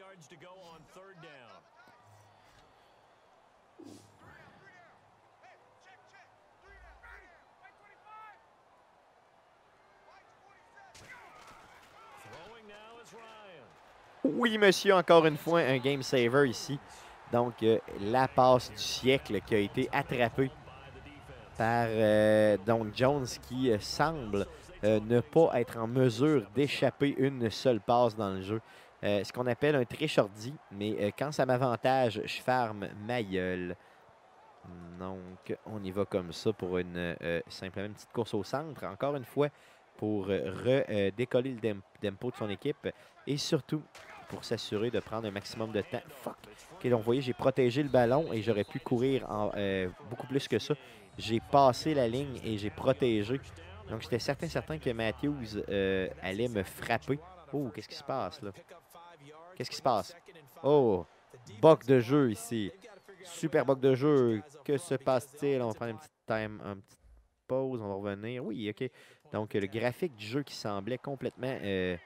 Oui, monsieur, encore une fois, un game saver ici. Donc, euh, la passe du siècle qui a été attrapée par euh, donc Jones qui euh, semble euh, ne pas être en mesure d'échapper une seule passe dans le jeu. Euh, ce qu'on appelle un trichordi, mais euh, quand ça m'avantage, je ferme ma gueule. Donc, on y va comme ça pour une euh, simplement une petite course au centre. Encore une fois, pour euh, redécoller le tempo de son équipe et surtout pour s'assurer de prendre un maximum de temps. Fuck! OK, donc vous voyez, j'ai protégé le ballon et j'aurais pu courir en, euh, beaucoup plus que ça. J'ai passé la ligne et j'ai protégé. Donc, j'étais certain, certain que Matthews euh, allait me frapper. Oh, qu'est-ce qui se passe là? Qu'est-ce qui se passe? Oh, bug de jeu ici. Super bug de jeu. Que se passe-t-il? On va prendre une petite time, une petite pause. On va revenir. Oui, OK. Donc, le graphique du jeu qui semblait complètement... Euh...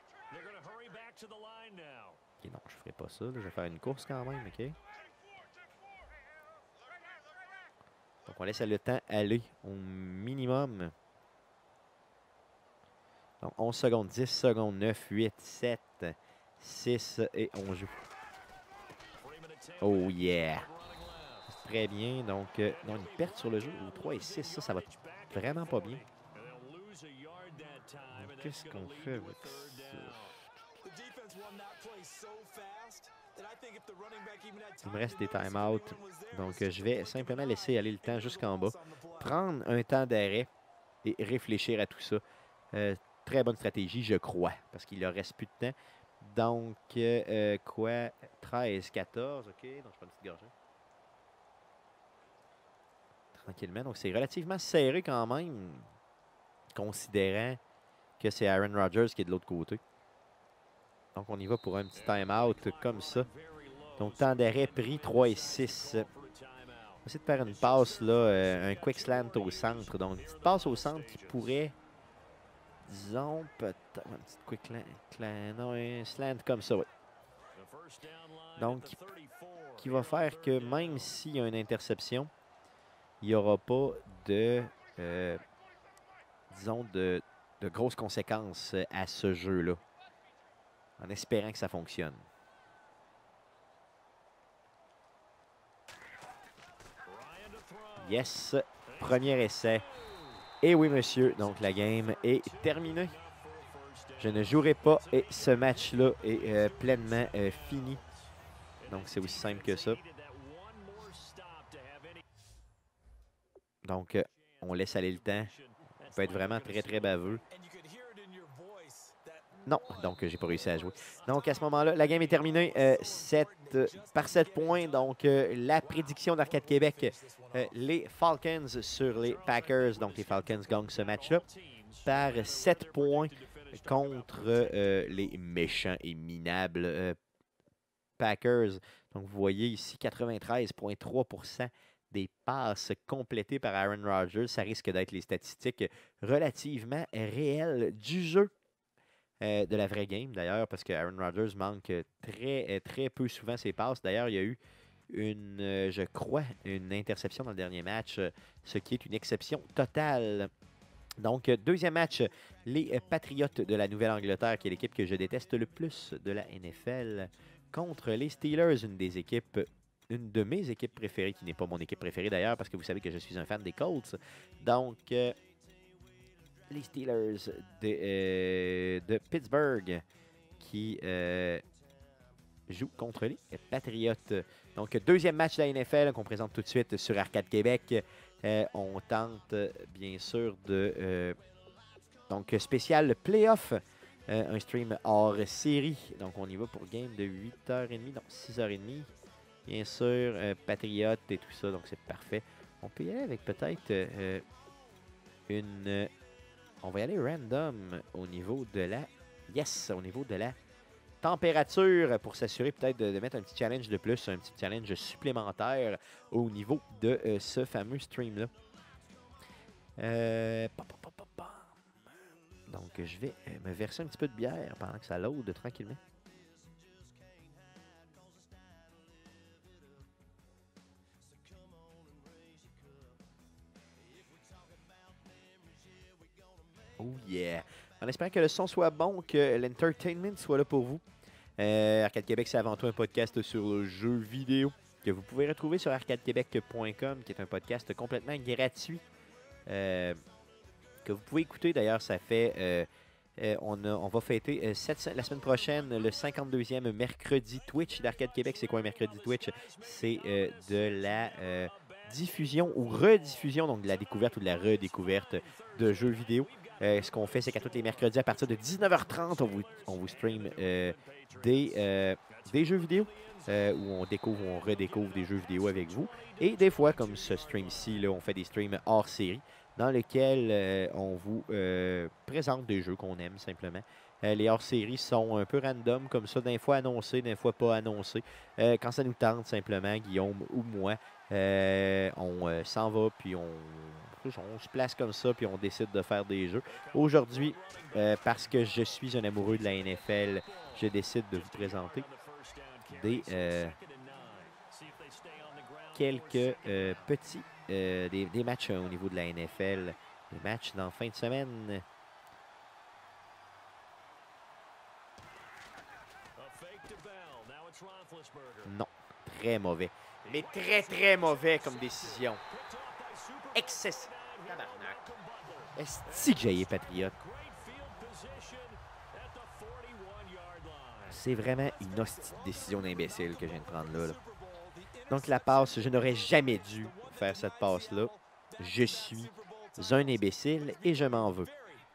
OK, non, je ne ferai pas ça. Là. Je vais faire une course quand même, OK? Donc, on laisse le temps aller au minimum. Donc, onze secondes, dix secondes, neuf, huit, sept, six et on joue. Oh yeah! Très bien. Donc, euh, non, une perte sur le jeu. trois et six, ça, ça va vraiment pas bien. Qu'est-ce qu'on fait avec ça? Il me reste des time-out. Donc, euh, je vais simplement laisser aller le temps jusqu'en bas. Prendre un temps d'arrêt et réfléchir à tout ça. Euh, très bonne stratégie, je crois, parce qu'il leur reste plus de temps. Donc, euh, euh, quoi? treize, quatorze, OK. Donc, je prends une petite gorgée. Tranquillement. Donc, c'est relativement serré quand même, considérant que c'est Aaron Rodgers qui est de l'autre côté. Donc, on y va pour un petit time-out comme ça. Donc, temps d'arrêt pris, trois et six. On va essayer de faire une passe, là, euh, un quick slant au centre. Donc, une petite passe au centre qui pourrait, disons, peut-être un petit quick slant, non, un slant comme ça, oui. Donc, qui, qui va faire que même s'il y a une interception, il n'y aura pas de, euh, disons, de, de grosses conséquences à ce jeu-là, en espérant que ça fonctionne. Yes, premier essai. Et oui, monsieur, donc la game est terminée. Je ne jouerai pas et ce match-là est euh, pleinement euh, fini. Donc, c'est aussi simple que ça. Donc, euh, on laisse aller le temps. On peut être vraiment très, très baveux. Non, donc j'ai pas réussi à jouer. Donc, à ce moment-là, la game est terminée euh, sept, euh, par sept points. Donc, euh, la prédiction d'Arcade Québec, euh, les Falcons sur les Packers. Donc, les Falcons gagnent ce match-là par sept points contre euh, les méchants et minables euh, Packers. Donc, vous voyez ici, quatre-vingt-treize virgule trois pour cent des passes complétées par Aaron Rodgers. Ça risque d'être les statistiques relativement réelles du jeu. Euh, de la vraie game, d'ailleurs, parce que Aaron Rodgers manque très, très peu souvent ses passes. D'ailleurs, il y a eu une, euh, je crois, une interception dans le dernier match, euh, ce qui est une exception totale. Donc, deuxième match, les Patriotes de la Nouvelle-Angleterre, qui est l'équipe que je déteste le plus de la N F L, contre les Steelers, une des équipes, une de mes équipes préférées, qui n'est pas mon équipe préférée d'ailleurs, parce que vous savez que je suis un fan des Colts. Donc, euh, les Steelers de, euh, de Pittsburgh qui euh, jouent contre les Patriotes. Donc, deuxième match de la N F L qu'on présente tout de suite sur Arcade Québec. Euh, on tente, bien sûr, de... Euh, donc, spécial playoff, euh, un stream hors série. Donc, on y va pour game de huit heures trente, donc six heures trente. Bien sûr, euh, Patriotes et tout ça, donc c'est parfait. On peut y aller avec peut-être euh, une... On va y aller random au niveau de la... Yes, au niveau de la température pour s'assurer peut-être de, de mettre un petit challenge de plus, un petit challenge supplémentaire au niveau de euh, ce fameux stream-là. Euh, Donc, je vais me verser un petit peu de bière pendant que ça load tranquillement. Oh yeah! En espérant que le son soit bon, que l'entertainment soit là pour vous. Euh, Arcade Québec, c'est avant tout un podcast sur le jeu vidéo que vous pouvez retrouver sur arcade québec point com, qui est un podcast complètement gratuit. Euh, que vous pouvez écouter. D'ailleurs, ça fait... Euh, euh, on, a, on va fêter euh, cette, la semaine prochaine le cinquante-deuxième mercredi Twitch d'Arcade Québec. C'est quoi un mercredi Twitch? C'est euh, de la euh, diffusion ou rediffusion, donc de la découverte ou de la redécouverte de jeux vidéo. Euh, ce qu'on fait, c'est qu'à tous les mercredis, à partir de dix-neuf heures trente, on vous, on vous stream euh, des, euh, des jeux vidéo euh, où on découvre ou on redécouvre des jeux vidéo avec vous. Et des fois, comme ce stream-ci, on fait des streams hors série dans lesquels euh, on vous euh, présente des jeux qu'on aime simplement. Euh, les hors-séries sont un peu random, comme ça, d'un fois annoncés, d'un fois pas annoncés. Euh, quand ça nous tente, simplement, Guillaume ou moi, euh, on euh, s'en va, puis on, on se place comme ça, puis on décide de faire des jeux. Aujourd'hui, euh, parce que je suis un amoureux de la N F L, je décide de vous présenter des euh, quelques euh, petits euh, des, des matchs euh, au niveau de la N F L, des matchs dans la fin de semaine. Non, très mauvais. Mais très, très mauvais comme décision. Excessif. Tabarnak. Est-ce que j'ai Patriote? C'est vraiment une hostie de décision d'imbécile que je viens de prendre là, là. Donc la passe, je n'aurais jamais dû faire cette passe-là. Je suis un imbécile et je m'en veux.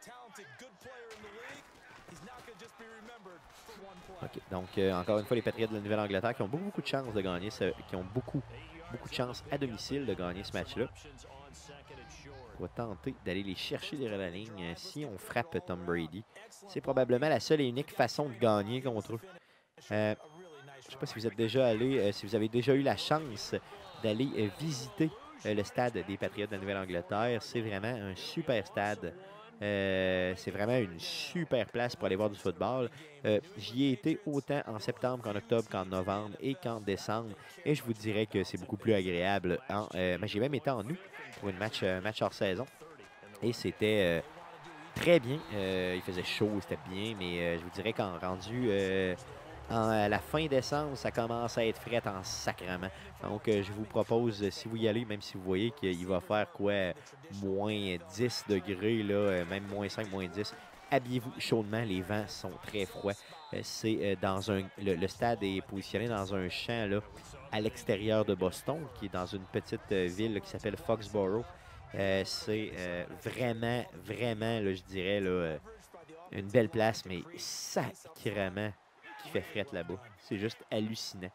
OK, donc euh, encore une fois, les Patriots de la Nouvelle-Angleterre qui ont beaucoup, beaucoup de chances de gagner, ce, qui ont beaucoup, beaucoup de chances à domicile de gagner ce match-là. On va tenter d'aller les chercher derrière la ligne. Si on frappe Tom Brady, c'est probablement la seule et unique façon de gagner contre eux. Euh, je ne sais pas si vous êtes déjà allé, euh, si vous avez déjà eu la chance d'aller euh, visiter euh, le stade des Patriots de la Nouvelle-Angleterre. C'est vraiment un super stade. Euh, c'est vraiment une super place pour aller voir du football. Euh, J'y ai été autant en septembre qu'en octobre, qu'en novembre et qu'en décembre. Et je vous dirais que c'est beaucoup plus agréable. En, euh, j'ai même été en août pour une match, un match hors saison. Et c'était euh, très bien. Euh, il faisait chaud, c'était bien. Mais euh, je vous dirais qu'en rendu... Euh, En, à la fin décembre, ça commence à être frais en sacrement. Donc, euh, je vous propose, si vous y allez, même si vous voyez qu'il va faire quoi, moins dix degrés, là, euh, même moins cinq, moins dix, habillez-vous chaudement. Les vents sont très froids. Euh, C'est euh, dans un. Le, le stade est positionné dans un champ là, à l'extérieur de Boston, qui est dans une petite euh, ville là, qui s'appelle Foxborough. Euh, C'est euh, vraiment, vraiment, là, je dirais, là, euh, une belle place, mais sacrément qui fait frette là-bas. C'est juste hallucinant.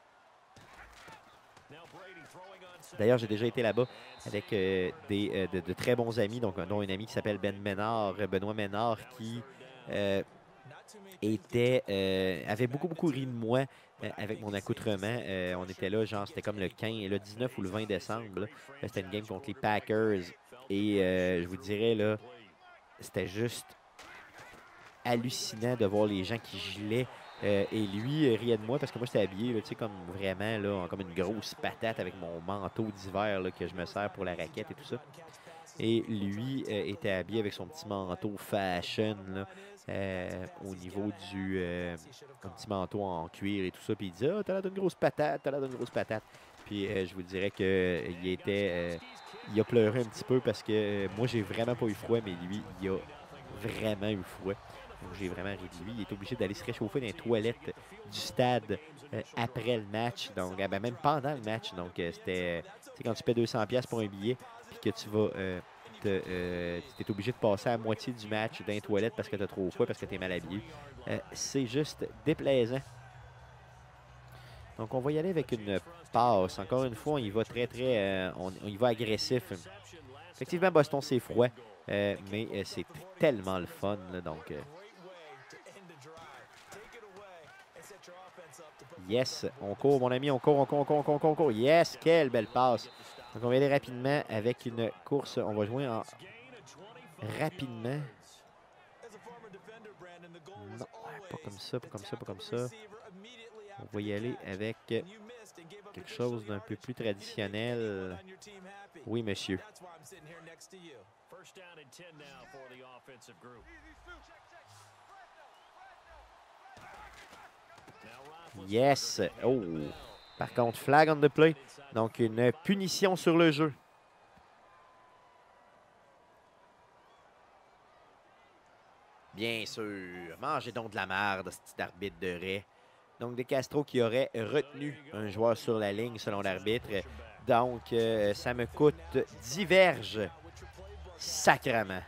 D'ailleurs, j'ai déjà été là-bas avec euh, des, euh, de, de très bons amis, donc, dont un ami qui s'appelle Ben Ménard, Benoît Ménard, qui euh, était, euh, avait beaucoup, beaucoup ri de moi euh, avec mon accoutrement. Euh, on était là, genre, c'était comme le quinze, le dix-neuf ou le vingt décembre. C'était une game contre les Packers. Et euh, je vous dirais, là, c'était juste hallucinant de voir les gens qui gelaient. Euh, et lui euh, riait de moi parce que moi, j'étais habillé, tu sais, comme vraiment, là, comme une grosse patate avec mon manteau d'hiver que je me sers pour la raquette et tout ça. Et lui euh, était habillé avec son petit manteau fashion, là, euh, au niveau du euh, un petit manteau en cuir et tout ça. Puis il disait, ah, t'as l'air d'une grosse patate, t'as l'air d'une grosse patate. Puis euh, je vous dirais qu'il euh, était, euh, il a pleuré un petit peu parce que euh, moi, j'ai vraiment pas eu froid, mais lui, il a vraiment eu froid. Donc, j'ai vraiment ri de lui. Il est obligé d'aller se réchauffer dans les toilettes du stade euh, après le match. Donc, eh ben, même pendant le match. Donc, euh, c'était, tu sais, quand tu paies deux cents dollars pour un billet, puis que tu vas, euh, te, euh, tu es obligé de passer à la moitié du match dans les toilettes parce que tu as trop froid, parce que tu es mal habillé. Euh, c'est juste déplaisant. Donc, on va y aller avec une passe. Encore une fois, on y va très, très, euh, on, on y va agressif. Effectivement, Boston, c'est froid, euh, mais euh, c'est tellement le fun. Là, donc, euh, yes, on court, mon ami, on court, on court, on court, on court, on court, on court. Yes, quelle belle passe. Donc, on va y aller rapidement avec une course. On va jouer en rapidement. Non, pas comme ça, pas comme ça, pas comme ça. On va y aller avec quelque chose d'un peu plus traditionnel. Oui, monsieur. Yes. Oh. Par contre, flag on the play. Donc, une punition sur le jeu. Bien sûr. Mangez donc de la merde, ce petit arbitre de raie. Donc, De Castro qui aurait retenu un joueur sur la ligne selon l'arbitre. Donc, euh, ça me coûte dix verges. Sacrement.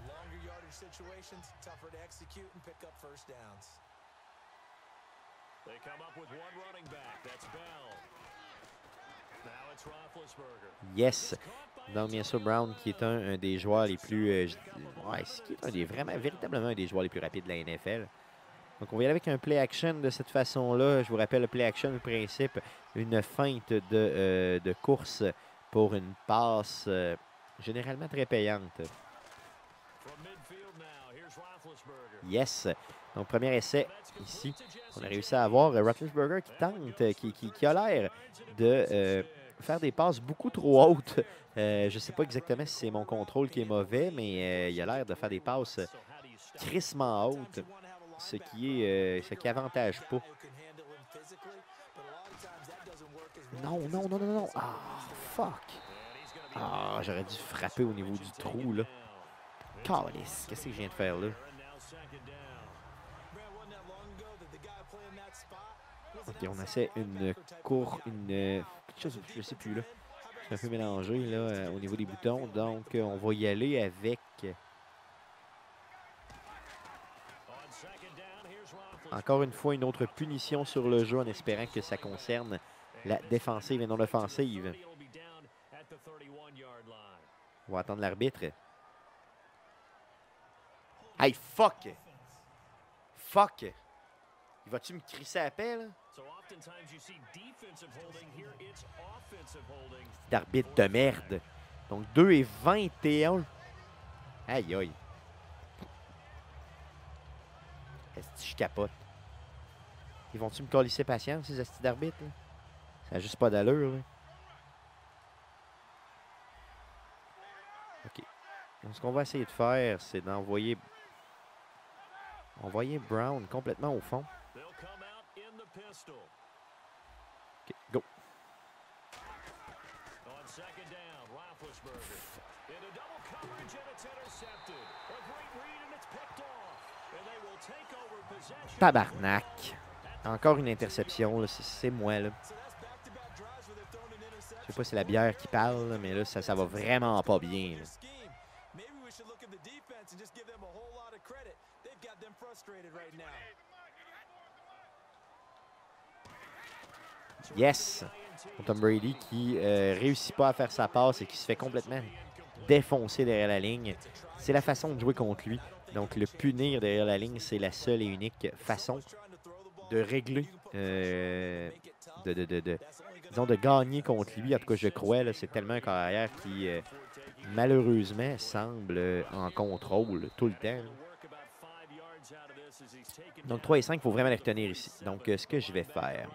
Yes. Donc, bien sûr, Brown, qui est un, un des joueurs les plus... Euh, ouais, qui est un des, vraiment, véritablement un des joueurs les plus rapides de la N F L. Donc, on va y aller avec un play action de cette façon-là. Je vous rappelle, le play action, le principe, une feinte de, euh, de course pour une passe euh, généralement très payante. Yes. Donc, premier essai ici. On a réussi à avoir euh, Roethlisberger qui tente, qui, qui, qui a l'air de euh, faire des passes beaucoup trop hautes. Euh, je ne sais pas exactement si c'est mon contrôle qui est mauvais, mais euh, il a l'air de faire des passes crissement hautes. Ce qui est, euh, ce qui avantage pas. Non, non, non, non, non. Ah, fuck. Ah, j'aurais dû frapper au niveau du trou, là. Calice, qu'est-ce que je viens de faire, là? Okay, on essaie une cour, une, je sais, je sais plus là. Je suis un peu mélangé là euh, au niveau des boutons. Donc, euh, on va y aller avec encore une fois une autre punition sur le jeu en espérant que ça concerne la défensive et non l'offensive. On va attendre l'arbitre. Hey, fuck! Fuck! Il va-tu me crisser à la paix, là? D'arbitre de merde. Donc, deux et vingt et un. Aïe, aïe. Est-ce que je capote? Ils vont-tu me colisser patience, ces astis d'arbitre? Ça n'a juste pas d'allure, là. OK. Donc, ce qu'on va essayer de faire, c'est d'envoyer... Envoyer Brown complètement au fond. OK, go. Tabarnak. Encore une interception, c'est moi, là. Je sais pas si c'est la bière qui parle, là, mais là, ça, ça va vraiment pas bien, là. Yes! Tom Brady qui euh, réussit pas à faire sa passe et qui se fait complètement défoncer derrière la ligne. C'est la façon de jouer contre lui. Donc, le punir derrière la ligne, c'est la seule et unique façon de régler, euh, de, de, de, de, disons, de gagner contre lui. En tout cas, je crois, c'est tellement un carrière qui, euh, malheureusement, semble euh, en contrôle tout le temps. Donc, trois et cinq, il faut vraiment les retenir ici. Donc, euh, ce que je vais faire...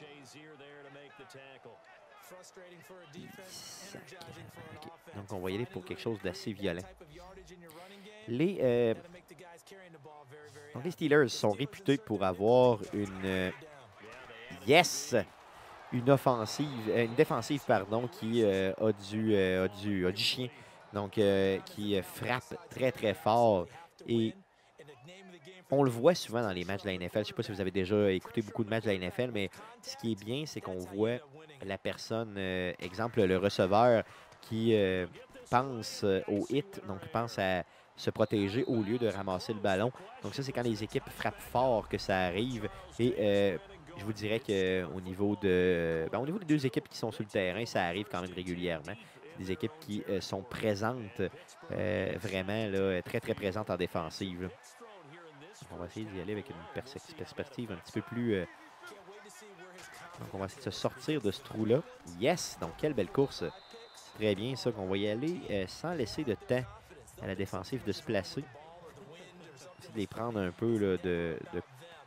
Okay. Donc, on va y aller pour quelque chose d'assez violent. Les, euh, donc les Steelers sont réputés pour avoir une... Euh, yes! Une offensive, euh, une défensive, pardon, qui euh, a, du, euh, a, du, a du chien. Donc, euh, qui frappe très, très fort. Et on le voit souvent dans les matchs de la N F L. Je ne sais pas si vous avez déjà écouté beaucoup de matchs de la N F L, mais ce qui est bien, c'est qu'on voit la personne, euh, exemple, le receveur qui euh, pense euh, au hit, donc pense à se protéger au lieu de ramasser le ballon. Donc ça, c'est quand les équipes frappent fort que ça arrive. Et euh, je vous dirais qu'au niveau de, ben, au niveau des deux équipes qui sont sur le terrain, ça arrive quand même régulièrement. Des équipes qui euh, sont présentes, euh, vraiment là, très, très présentes en défensive, là. On va essayer d'y aller avec une perspective un petit peu plus... Euh... Donc, on va essayer de se sortir de ce trou-là. Yes! Donc, quelle belle course. Très bien, ça, qu'on va y aller euh, sans laisser de temps à la défensive de se placer. Essayer de les prendre un peu là, de, de...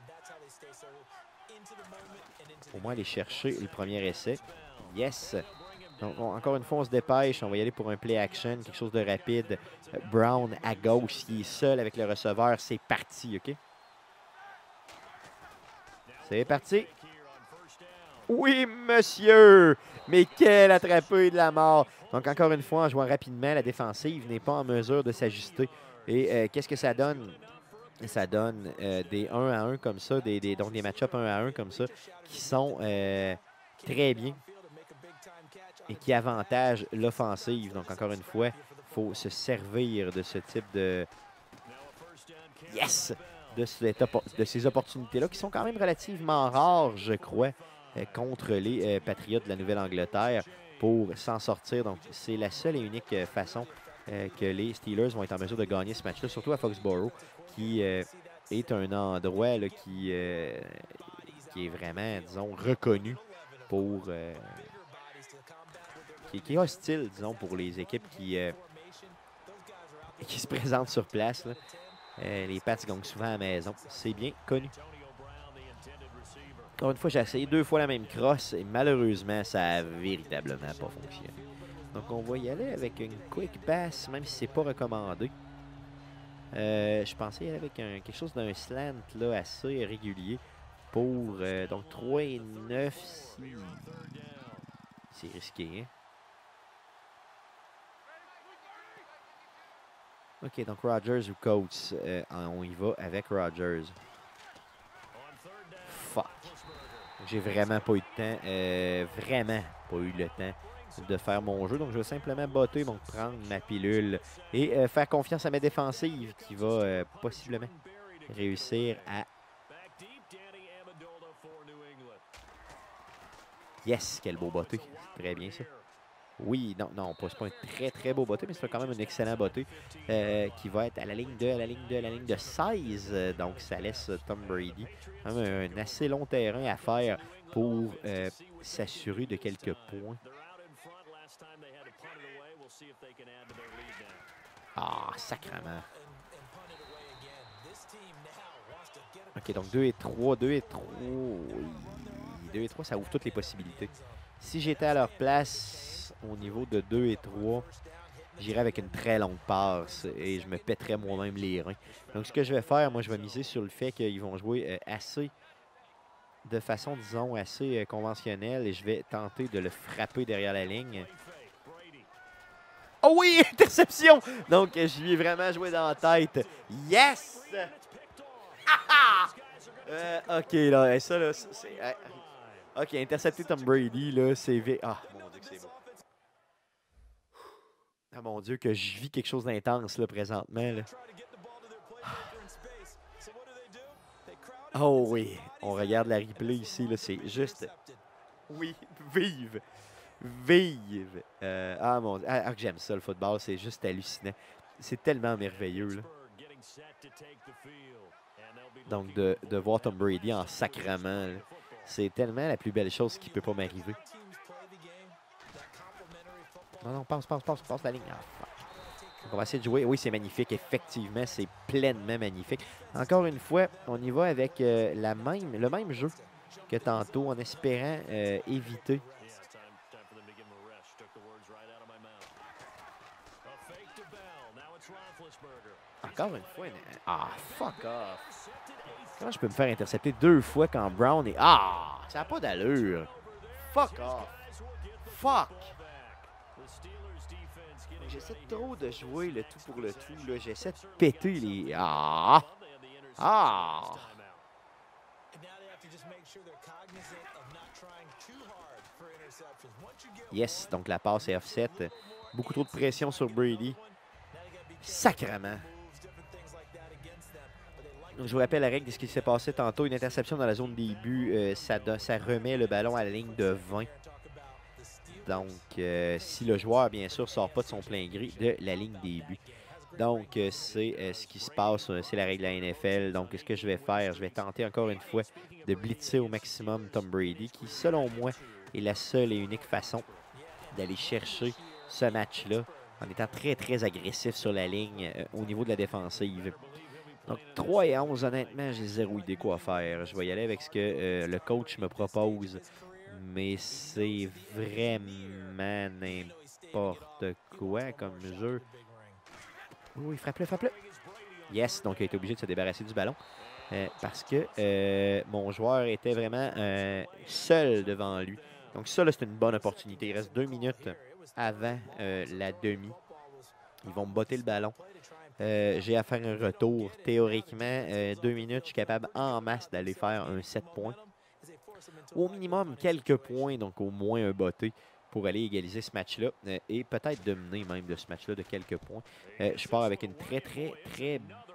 Au moins aller chercher le premier essai. Yes! Donc, on, encore une fois, on se dépêche. On va y aller pour un play action, quelque chose de rapide. Brown à gauche, il est seul avec le receveur. C'est parti, OK? C'est parti. Oui, monsieur! Mais quel attrapé de la mort! Donc, encore une fois, en jouant rapidement, la défensive n'est pas en mesure de s'ajuster. Et euh, qu'est-ce que ça donne? Ça donne euh, des un à un comme ça, des, des, donc des match-ups un à un comme ça, qui sont euh, très bien et qui avantagent l'offensive. Donc, encore une fois, il faut se servir de ce type de... Yes! De, cette, de ces opportunités-là, qui sont quand même relativement rares, je crois, euh, contre les euh, Patriots de la Nouvelle-Angleterre pour s'en sortir. Donc, c'est la seule et unique euh, façon euh, que les Steelers vont être en mesure de gagner ce match-là, surtout à Foxborough, qui euh, est un endroit là, qui, euh, qui est vraiment, disons, reconnu pour... Euh, qui, qui est hostile, disons, pour les équipes qui, euh, qui se présentent sur place, là. Euh, les Pats gagnent souvent à la maison. C'est bien connu. Encore une fois, j'ai essayé deux fois la même crosse et malheureusement, ça a véritablement pas fonctionné. Donc, on va y aller avec une quick pass, même si c'est pas recommandé. Euh, je pensais y aller avec un, quelque chose d'un slant là, assez régulier pour euh, donc trois et neuf. C'est risqué, hein? OK, donc Rodgers ou Coates, euh, on y va avec Rodgers. Fuck. j'ai vraiment pas eu de temps, euh, vraiment pas eu le temps de faire mon jeu. Donc, je vais simplement botter, donc prendre ma pilule et euh, faire confiance à mes défensives qui va euh, possiblement réussir à... Yes, quel beau botté. Très bien ça. Oui, non, non, pas, pas un très, très beau botté, mais c'est quand même un excellent botté euh, qui va être à la ligne de, à la ligne de, à la ligne de seize. Donc, ça laisse Tom Brady quand même un assez long terrain à faire pour euh, s'assurer de quelques points. Ah, sacrément. OK, donc deux et trois, deux et trois. Oui, deux et trois, ça ouvre toutes les possibilités. Si j'étais à leur place au niveau de deux et trois, j'irais avec une très longue passe et je me pèterais moi-même les reins. Donc, ce que je vais faire, moi, je vais miser sur le fait qu'ils vont jouer euh, assez, de façon, disons, assez euh, conventionnelle et je vais tenter de le frapper derrière la ligne. Oh oui, interception! Donc, je lui ai vraiment joué dans la tête. Yes! euh, OK, là, et ça, là, c'est... Euh, OK, intercepter Tom Brady, là, c'est... Ah, mon Dieu que c'est beau. Ah, mon Dieu, que je vis quelque chose d'intense, là, présentement, là. Oh oui, on regarde la replay ici, là, c'est juste... Oui, vive! Vive! Euh, ah, mon Dieu, ah, ah, j'aime ça, le football, c'est juste hallucinant. C'est tellement merveilleux, là. Donc, de, de voir Tom Brady en sacrament, c'est tellement la plus belle chose qui ne peut pas m'arriver. Non, non, passe, passe, passe, passe la ligne. Ah, donc, on va essayer de jouer. Oui, c'est magnifique. Effectivement, c'est pleinement magnifique. Encore une fois, on y va avec euh, la même, le même jeu que tantôt, en espérant euh, éviter. Encore une fois. Une... Ah, fuck off. Comment je peux me faire intercepter deux fois quand Brown est... Ah, ça n'a pas d'allure. Fuck off. Fuck. J'essaie trop de jouer le tout pour le tout. J'essaie de péter les... Ah! Ah! Yes, donc la passe est offset. Beaucoup trop de pression sur Brady. Sacrement. Donc, je vous rappelle la règle de ce qui s'est passé tantôt. Une interception dans la zone des buts, euh, ça, ça remet le ballon à la ligne de vingt. Donc, euh, si le joueur, bien sûr, ne sort pas de son plein gré de la ligne des buts. Donc, euh, c'est euh, ce qui se passe, euh, c'est la règle de la N F L. Donc, ce que je vais faire, je vais tenter encore une fois de blitzer au maximum Tom Brady, qui, selon moi, est la seule et unique façon d'aller chercher ce match-là en étant très, très agressif sur la ligne euh, au niveau de la défensive. Donc, trois et onze, honnêtement, j'ai zéro idée quoi faire. Je vais y aller avec ce que euh, le coach me propose. Mais c'est vraiment n'importe quoi comme jeu. Oui, frappe-le, frappe-le. Yes, donc il a été obligé de se débarrasser du ballon. Euh, parce que euh, mon joueur était vraiment euh, seul devant lui. Donc ça, c'est une bonne opportunité. Il reste deux minutes avant euh, la demi. Ils vont me botter le ballon. Euh, j'ai à faire un retour. Théoriquement, euh, deux minutes, je suis capable en masse d'aller faire un sept points. Au minimum, quelques points, donc au moins un botté pour aller égaliser ce match-là euh, et peut-être de mener même de ce match-là de quelques points. Euh, je pars avec une très, très, très,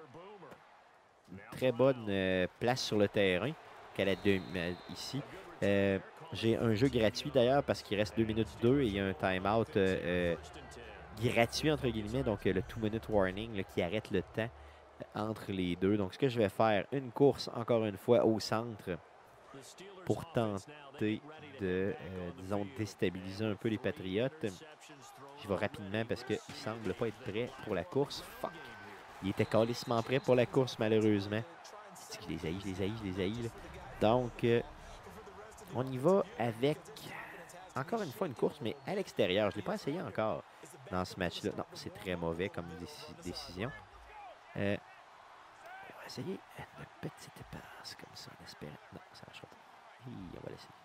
une très bonne euh, place sur le terrain qu'à la demi, euh, ici. Euh, j'ai un jeu gratuit d'ailleurs parce qu'il reste deux minutes deux et il y a un time-out euh, euh, gratuit, entre guillemets, donc euh, le two-minute warning là, qui arrête le temps entre les deux. Donc, ce que je vais faire, une course, encore une fois, au centre pour tenter de, euh, disons, déstabiliser un peu les Patriotes. Je vais rapidement parce qu'il ne semble pas être prêt pour la course. Fuck! Il était calissement prêt pour la course, malheureusement. Je les haïs, je les haïs, je les haïs. Là. Donc, euh, on y va avec, encore une fois, une course, mais à l'extérieur. Je ne l'ai pas essayé encore dans ce match-là. Non, c'est très mauvais comme décision. Euh, on va essayer une petite passe comme ça, en espérant. Non, ça marche pas. Hi, on va l'essayer.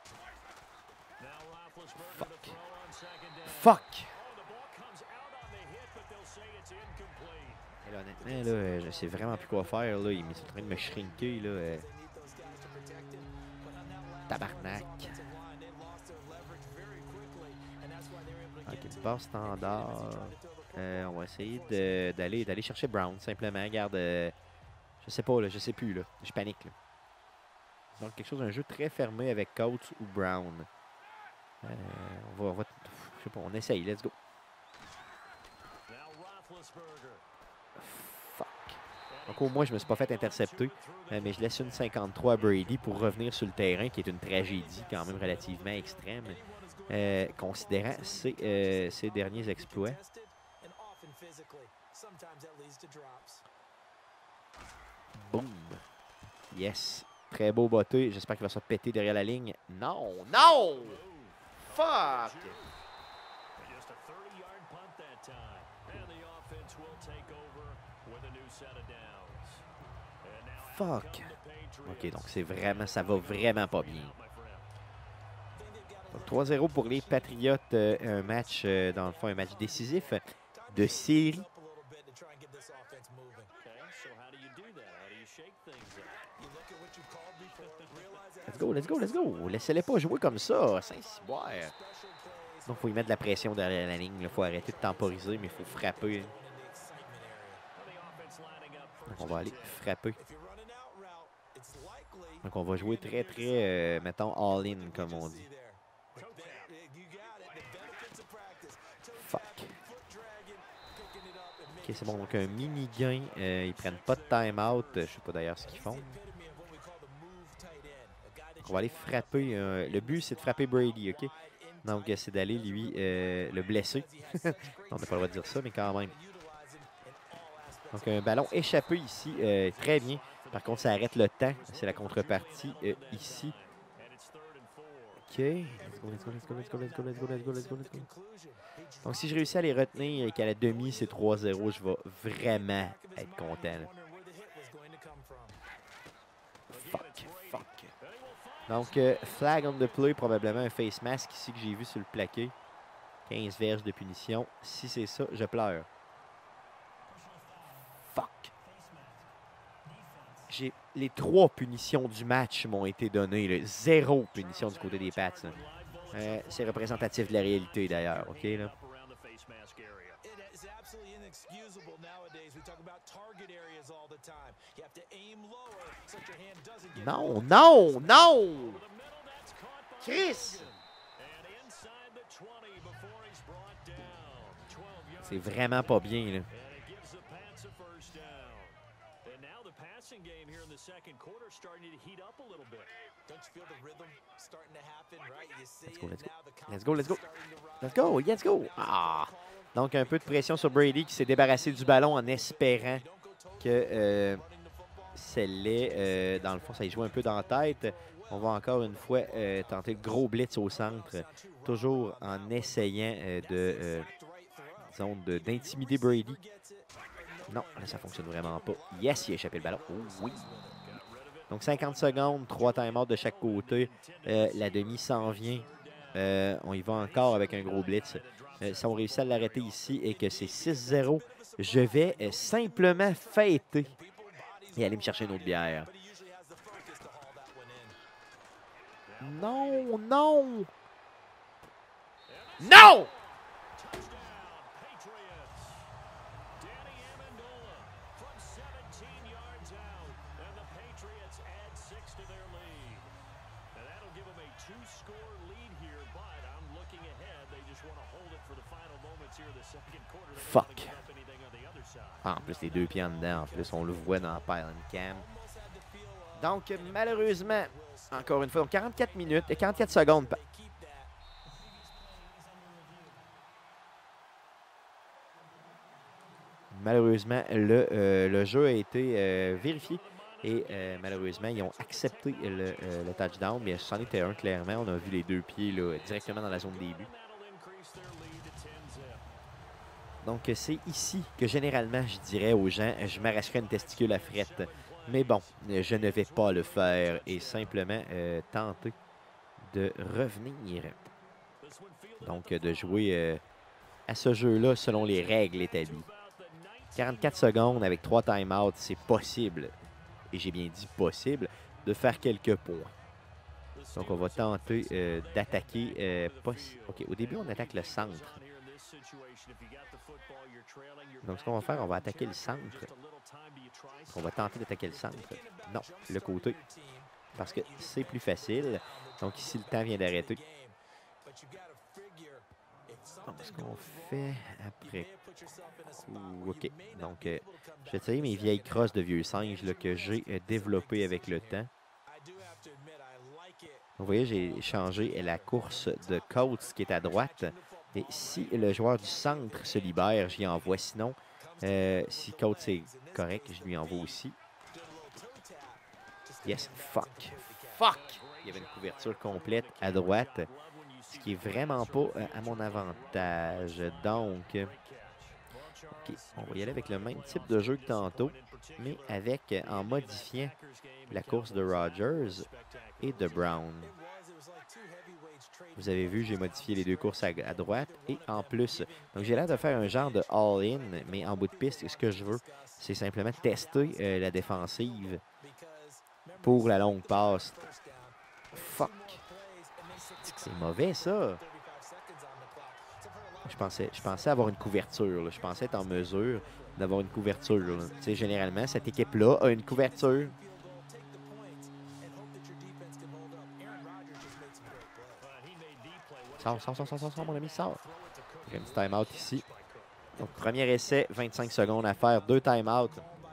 Fuck. Fuck! Et là, honnêtement, là, je sais vraiment plus quoi faire. Là. Il est en train de me shrinker. Là. tabarnak. Ok, une barre standard. Euh, on va essayer d'aller d'aller chercher Brown, simplement. Regarde, euh, je sais pas, là, je sais plus, là. Je panique, là. Donc, quelque chose, un jeu très fermé avec Coates ou Brown. Euh, on va, on va, je sais pas, on essaye, let's go. Fuck. Donc, au moins, je me suis pas fait intercepter, euh, mais je laisse une cinquante-trois à Brady pour revenir sur le terrain, qui est une tragédie quand même relativement extrême, euh, considérant ses, euh, ses derniers exploits. Boom. Yes. Très beau botté. J'espère qu'il va se péter derrière la ligne. Non! Non! Fuck! Fuck. OK, donc c'est vraiment, ça va vraiment pas bien. trois zéro pour les Patriots. Euh, un match, euh, dans le fond, un match décisif de série. Let's go, let's go, let's go. Laissez-les pas jouer comme ça. Saint-Cyboire. Donc, il faut y mettre de la pression derrière la ligne. Il faut arrêter de temporiser, mais il faut frapper. Donc, on va aller frapper. Donc, on va jouer très, très, euh, mettons, all-in, comme on dit. Fuck. OK, c'est bon. Donc, un mini-gain. Euh, ils prennent pas de time-out. Je sais pas d'ailleurs ce qu'ils font. Donc, on va aller frapper. Euh, le but, c'est de frapper Brady, OK? Donc, c'est d'aller, lui, euh, le blesser. On n'a pas le droit de dire ça, mais quand même. Donc, un ballon échappé ici. Euh, très bien. Par contre, ça arrête le temps. C'est la contrepartie euh, ici. OK. Let's go, let's go, let's go, let's go, let's go, let's go, let's go, let's go, let's go. Donc, si je réussis à les retenir et qu'à la demi, c'est trois zéro, je vais vraiment être content. Là. Fuck, fuck. Donc, euh, flag on the play, probablement un face mask ici que j'ai vu sur le plaqué. quinze verges de punition. Si c'est ça, je pleure. Fuck. J'ai les trois punitions du match m'ont été données. Là. Zéro punition du côté des Pats. Euh, c'est représentatif de la réalité d'ailleurs. OK, là? Non, non, non! Chris! C'est vraiment pas bien, là. Let's go, let's go. Let's go, let's go. Let's go, let's go. Ah! Donc, un peu de pression sur Brady qui s'est débarrassé du ballon en espérant que euh, celle-là, euh, dans le fond, ça y joue un peu dans la tête. On va encore une fois euh, tenter le gros blitz au centre, toujours en essayant euh, de, euh, disons, d'intimider Brady. Non, là, ça fonctionne vraiment pas. Yes, il a échappé le ballon. Oh oui! Donc, cinquante secondes, trois timeouts de chaque côté. Euh, la demi s'en vient. Euh, on y va encore avec un gros blitz. Euh, si on réussit à l'arrêter ici et que c'est six zéro, je vais euh, simplement fêter et aller me chercher une autre bière. Non, non! Non! Fuck. Ah, en plus, les deux pieds en dedans. En plus, on le voit dans la pile cam. Donc, malheureusement, encore une fois, donc quarante-quatre minutes et quarante-quatre secondes. Malheureusement, le, euh, le jeu a été euh, vérifié et euh, malheureusement, ils ont accepté le, euh, le touchdown. Mais c'en était un, clairement. On a vu les deux pieds là, directement dans la zone début. Donc, c'est ici que généralement, je dirais aux gens, je m'arracherais une testicule à frette. Mais bon, je ne vais pas le faire et simplement euh, tenter de revenir. Donc, de jouer euh, à ce jeu-là selon les règles établies. quarante-quatre secondes avec trois timeouts, c'est possible, et j'ai bien dit possible, de faire quelques points. Donc, on va tenter euh, d'attaquer. Euh, pas... OK, au début, on attaque le centre. Donc, ce qu'on va faire, on va attaquer le centre. On va tenter d'attaquer le centre. Non, le côté. Parce que c'est plus facile. Donc, ici, le temps vient d'arrêter. Donc, ce qu'on fait après coup... OK. Donc, euh, je vais essayer mes vieilles crosses de vieux singes là, que j'ai euh, développées avec le temps. Vous voyez, j'ai changé la course de Coates qui est à droite. Et si le joueur du centre se libère, j'y envoie. Sinon, euh, si Coates est correct, je lui envoie aussi. Yes, fuck. Fuck! Il y avait une couverture complète à droite, ce qui est vraiment pas euh, à mon avantage. Donc, OK, on va y aller avec le même type de jeu que tantôt, mais avec, euh, en modifiant la course de Rogers et de Brown. Vous avez vu, j'ai modifié les deux courses à, à droite et en plus. Donc, j'ai l'air de faire un genre de all-in, mais en bout de piste, ce que je veux, c'est simplement tester euh, la défensive pour la longue passe. Fuck! C'est mauvais, ça! Je pensais, je pensais avoir une couverture. Là. Je pensais être en mesure d'avoir une couverture. Tu sais, généralement, cette équipe-là a une couverture. Sors, sors, sors, sors, sors, sors, mon ami, sors. J'ai un petit time-out ici. Donc, premier essai, vingt-cinq secondes à faire, deux time-out.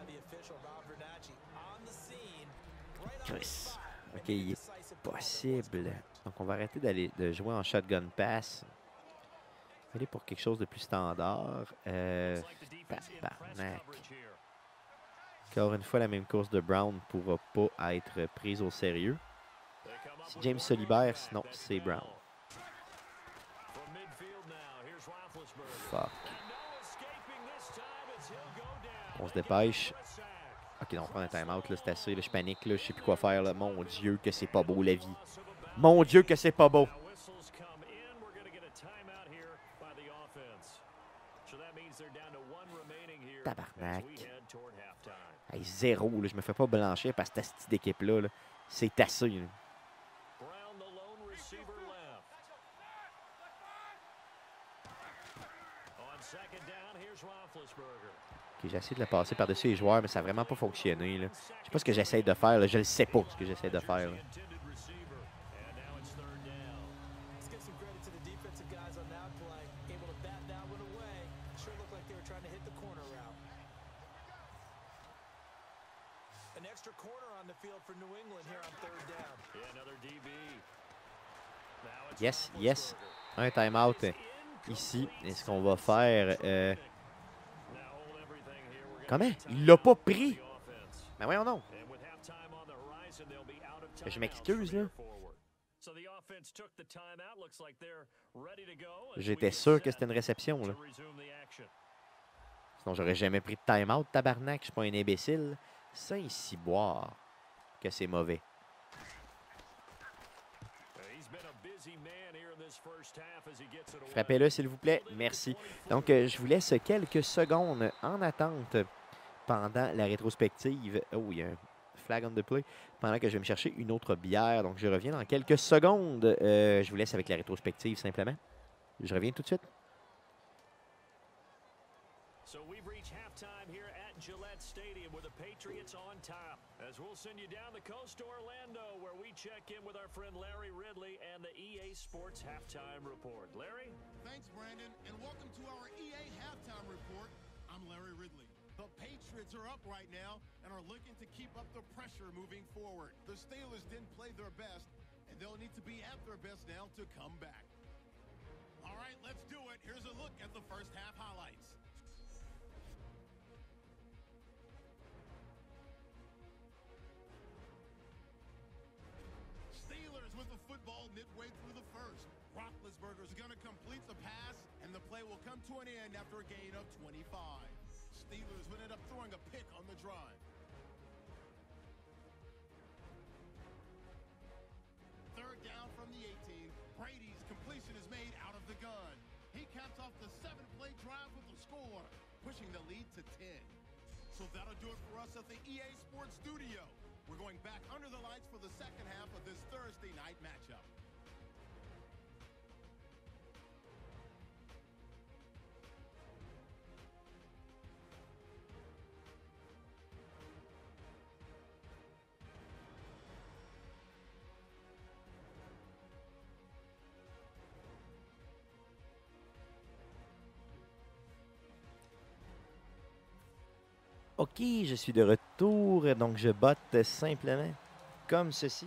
Chris. OK, il est possible. Donc, on va arrêter d'aller de jouer en shotgun pass. Aller pour quelque chose de plus standard. Euh, tabarnak. Encore une fois, la même course de Brown ne pourra pas être prise au sérieux. Si James se libère, sinon, c'est Brown. Fuck. On se dépêche. OK, non, on prend un time-out, c'est assez. Là, je panique, là, je sais plus quoi faire. Là. Mon Dieu, que c'est pas beau, la vie. Mon Dieu, que c'est pas beau. Tabarnak. Hey, zéro, là, je me fais pas blanchir parce que cette équipe-là, -là, c'est assez. Là. Okay, j'ai essayé de le passer par-dessus les joueurs, mais ça n'a vraiment pas fonctionné. Là. Je sais pas ce que j'essaie de faire. Là. Je ne sais pas ce que j'essaie de faire. Là. Yes, yes. Un time-out ici. Et ce qu'on va faire... Euh... Comment? Il l'a pas pris? Mais voyons non. Je m'excuse, là. J'étais sûr que c'était une réception, là. Sinon, j'aurais jamais pris de time-out, tabarnak. Je suis pas un imbécile. Saint-Cyboire, que c'est mauvais. Frappez-le, s'il vous plaît. Merci. Donc, euh, je vous laisse quelques secondes en attente pendant la rétrospective. Oh, il y a un flag on the play. Pendant que je vais me chercher une autre bière. Donc, je reviens dans quelques secondes. Euh, je vous laisse avec la rétrospective, simplement. Je reviens tout de suite. So we've reached halftime here at Gillette Stadium with the Patriots on top. As we'll send you down the coast to Orlando, where we check in with our friend Larry Ridley and the E A Sports Halftime Report. Larry? Thanks, Brandon, and welcome to our E A Halftime Report. I'm Larry Ridley. The Patriots are up right now and are looking to keep up the pressure moving forward. The Steelers didn't play their best, and they'll need to be at their best now to come back. All right, let's do it. Here's a look at the first half highlights. With the football midway through the first. Roethlisberger's going to complete the pass, and the play will come to an end after a gain of twenty-five. Steelers would end up throwing a pick on the drive. Third down from the eighteen. Brady's completion is made out of the gun. He caps off the seven-play drive with a score, pushing the lead to ten. So that'll do it for us at the E A Sports Studio. We're going back under the lights for the second half of this Thursday night matchup. OK, je suis de retour, donc je botte simplement comme ceci.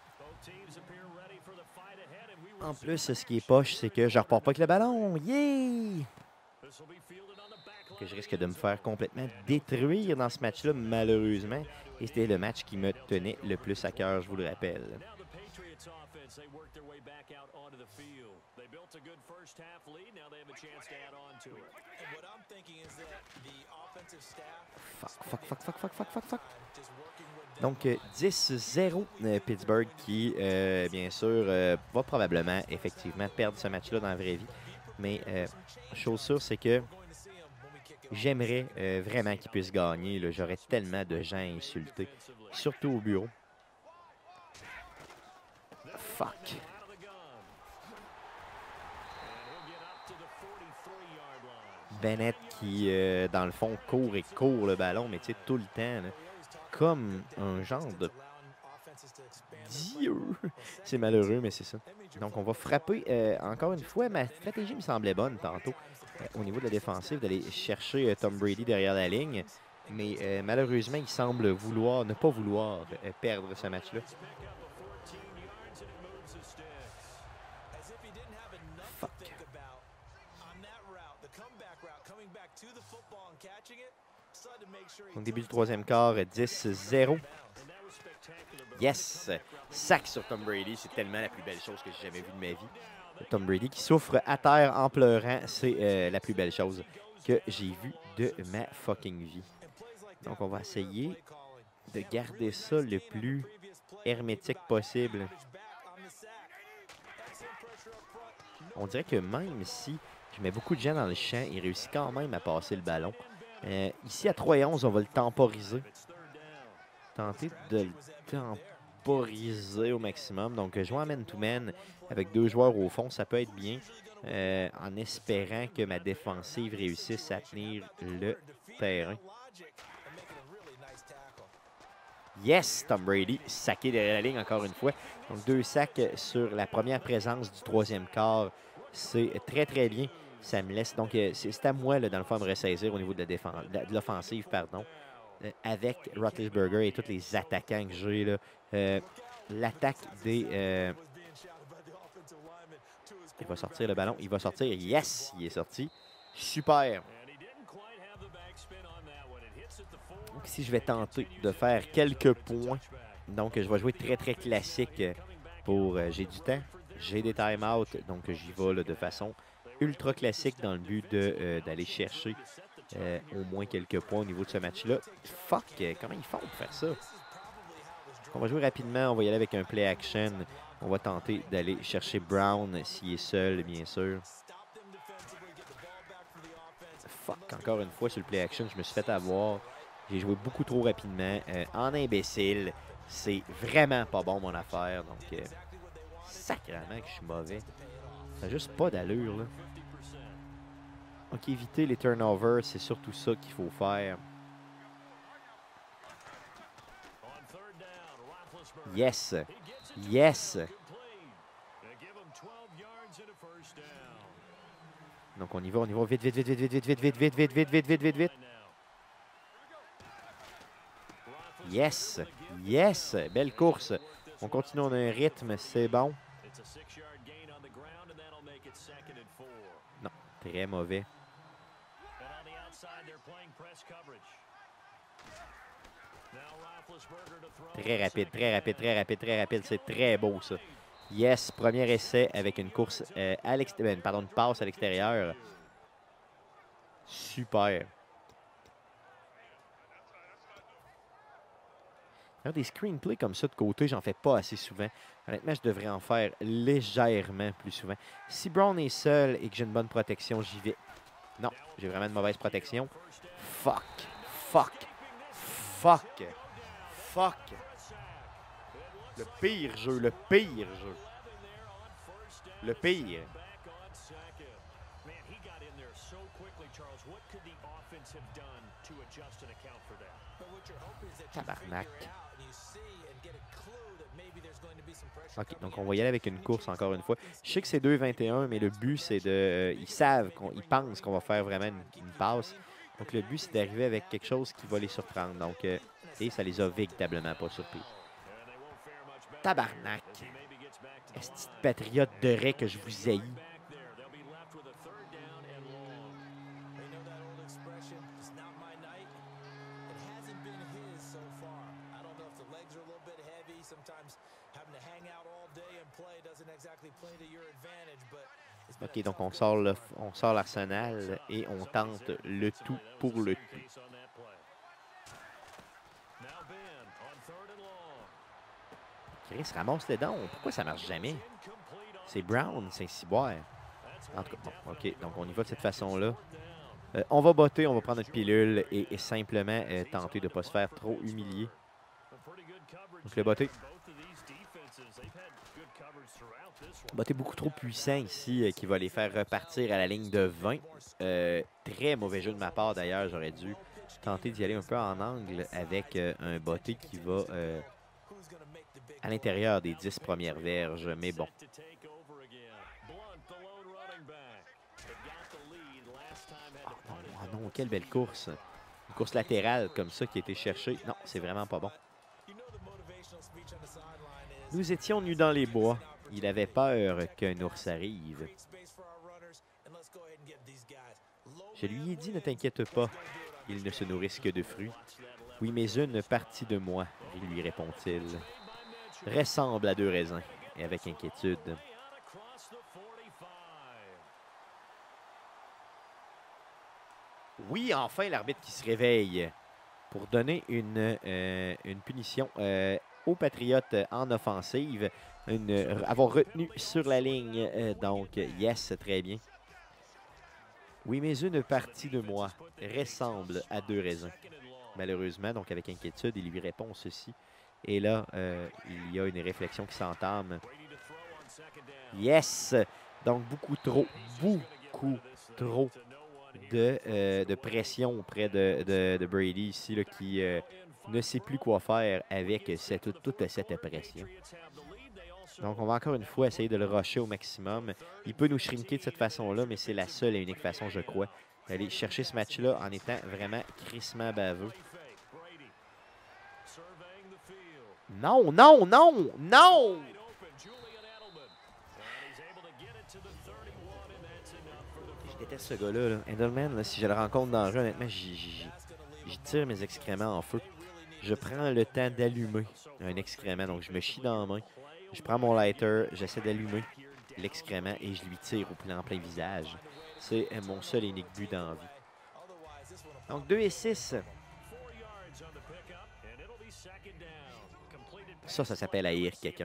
En plus, ce qui est poche, c'est que je repars pas avec le ballon. Yeah! Que je risque de me faire complètement détruire dans ce match-là, malheureusement. Et c'était le match qui me tenait le plus à cœur, je vous le rappelle. Fuck, fuck, fuck, fuck, fuck, fuck, fuck. Donc, dix zéro euh, Pittsburgh qui, euh, bien sûr, euh, va probablement, effectivement, perdre ce match-là dans la vraie vie. Mais, euh, chose sûre, c'est que j'aimerais euh, vraiment qu'ils puissent gagner. J'aurais tellement de gens à insulter, surtout au bureau. Fuck. Bennett qui, euh, dans le fond, court et court le ballon, mais tu sais, tout le temps, là, comme un genre de Dieu. C'est malheureux, mais c'est ça. Donc, on va frapper. Euh, encore une fois, ma stratégie me semblait bonne tantôt euh, au niveau de la défensive, d'aller chercher euh, Tom Brady derrière la ligne. Mais euh, malheureusement, il semble vouloir, ne pas vouloir euh, perdre ce match-là. Fuck. Au début du troisième quart, dix zéro. Yes! Sac sur Tom Brady, c'est tellement la plus belle chose que j'ai jamais vue de ma vie. Tom Brady qui souffre à terre en pleurant, c'est euh, la plus belle chose que j'ai vue de ma fucking vie. Donc on va essayer de garder ça le plus hermétique possible. On dirait que même si je mets beaucoup de gens dans le champ, il réussit quand même à passer le ballon. Euh, ici, à trois et onze, on va le temporiser. Tenter de le temporiser au maximum. Donc, jouer en man-to-man avec deux joueurs au fond, ça peut être bien. Euh, en espérant que ma défensive réussisse à tenir le terrain. Yes, Tom Brady, saqué derrière la ligne encore une fois. Donc, deux sacs sur la première présence du troisième quart. C'est très, très bien. Ça me laisse. Donc, c'est à moi, là, dans le fond, de me ressaisir au niveau de la défense, de l'offensive, pardon. Euh, avec Roethlisberger et tous les attaquants que j'ai, là. Euh, L'attaque des. Euh... Il va sortir le ballon. Il va sortir. Yes, il est sorti. Super. Donc, si je vais tenter de faire quelques points, donc je vais jouer très, très classique pour. Euh, j'ai du temps, j'ai des time-out, donc j'y vais là, de façon ultra classique dans le but d'aller euh, chercher euh, au moins quelques points au niveau de ce match-là. Fuck, comment ils font pour faire ça? On va jouer rapidement, on va y aller avec un play action. On va tenter d'aller chercher Brown s'il est seul, bien sûr. Fuck, encore une fois sur le play action, je me suis fait avoir. J'ai joué beaucoup trop rapidement. Euh, en imbécile, c'est vraiment pas bon mon affaire. Donc, euh, sacrément que je suis mauvais. Ça n'a juste pas d'allure, là. Donc, éviter les turnovers, c'est surtout ça qu'il faut faire. Yes. Yes. Donc, on y va, on y va. Vite, vite, vite, vite, vite, vite, vite, vite, vite, vite, vite, vite, vite, vite, vite. Yes. Yes. Belle course. On continue, on a un rythme, c'est bon. Non, très mauvais. Très rapide, très rapide, très rapide, très rapide. C'est très beau, ça. Yes, premier essai avec une course euh, à l'extérieur. Pardon, une passe à l'extérieur. Super. Alors, des screenplays comme ça de côté, j'en fais pas assez souvent. Honnêtement, je devrais en faire légèrement plus souvent. Si Brown est seul et que j'ai une bonne protection, j'y vais. Non, j'ai vraiment une mauvaise protection. Fuck. Fuck. Fuck. Fuck. Le pire jeu, le pire jeu. Le pire. Tabarnak. OK, donc on va y aller avec une course encore une fois. Je sais que c'est deux vingt et un, mais le but, c'est de... Euh, ils savent, qu'on, ils pensent qu'on va faire vraiment une, une passe. Donc le but, c'est d'arriver avec quelque chose qui va les surprendre. Donc, euh, et ça les a véritablement pas surpris. Tabarnak. Est-ce que patriote de raie que je vous haïs? OK, donc on sort le, on sort l'Arsenal et on tente le tout pour le tout. Chris ramasse les dons. Pourquoi ça marche jamais? C'est Brown, c'est Ciboire. En tout cas, bon, OK, donc on y va de cette façon-là. Euh, on va botter, on va prendre notre pilule et, et simplement euh, tenter de ne pas se faire trop humilier. Donc le botter. Botter beaucoup trop puissant ici euh, qui va les faire repartir à la ligne de vingt. Euh, très mauvais jeu de ma part d'ailleurs. J'aurais dû tenter d'y aller un peu en angle avec euh, un botté qui va euh, à l'intérieur des dix premières verges. Mais bon. Oh non, oh non, quelle belle course. Une course latérale comme ça qui a été cherchée. Non, c'est vraiment pas bon. Nous étions nus dans les bois. Il avait peur qu'un ours arrive. Je lui ai dit, ne t'inquiète pas, ils ne se nourrissent que de fruits. Oui, mais une partie de moi, lui répond-il, ressemble à deux raisins, et avec inquiétude. Oui, enfin, l'arbitre qui se réveille pour donner une, euh, une punition euh, aux Patriotes en offensive. Une, avoir retenu sur la ligne. Euh, donc, yes, très bien. Oui, mais une partie de moi ressemble à deux raisins. Malheureusement, donc avec inquiétude, il lui répond ceci. Et là, euh, il y a une réflexion qui s'entame. Yes! Donc, beaucoup trop, beaucoup trop de, euh, de pression auprès de, de, de Brady ici, là, qui euh, ne sait plus quoi faire avec cette, toute cette pression. Donc, on va encore une fois essayer de le rusher au maximum. Il peut nous shrinker de cette façon-là, mais c'est la seule et unique façon, je crois, d'aller chercher ce match-là en étant vraiment crissement baveux. Non, non, non, non! Je déteste ce gars-là. Là. Edelman, là, si je le rencontre dans le jeu, honnêtement, j'y tire mes excréments en feu. Je prends le temps d'allumer un excrément. Donc, je me chie dans la main. Je prends mon lighter, j'essaie d'allumer l'excrément et je lui tire au plein, en plein visage. C'est mon seul et unique but dans la vie. Donc, deux et six. Ça, ça s'appelle haïr quelqu'un.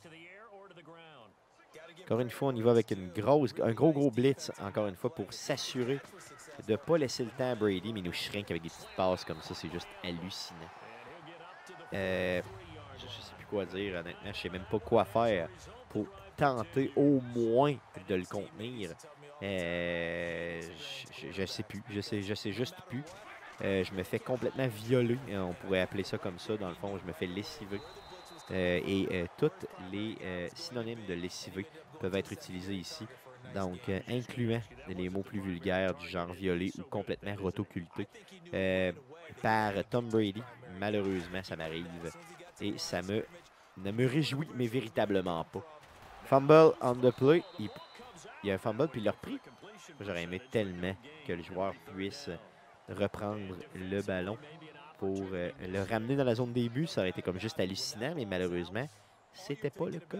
Encore une fois, on y va avec une grosse, un gros, gros blitz, encore une fois, pour s'assurer de ne pas laisser le temps à Brady, mais il nous shrink avec des petites passes comme ça. C'est juste hallucinant. Euh, je ne sais plus quoi dire, honnêtement. Je ne sais même pas quoi faire pour tenter au moins de le contenir. Euh, je ne sais plus. Je sais, je sais juste plus. Euh, je me fais complètement violer. On pourrait appeler ça comme ça. Dans le fond, je me fais lessiver. Euh, et euh, tous les euh, synonymes de lessiver peuvent être utilisés ici. Donc, euh, incluant les mots plus vulgaires du genre violé ou complètement rotoculté euh, par Tom Brady. Malheureusement, ça m'arrive et ça me, ne me réjouit, mais véritablement pas. Fumble on the play. Il, il y a un fumble, puis il l'a repris. J'aurais aimé tellement que le joueur puisse reprendre le ballon pour euh, le ramener dans la zone des buts. Ça aurait été comme juste hallucinant, mais malheureusement, c'était pas le cas.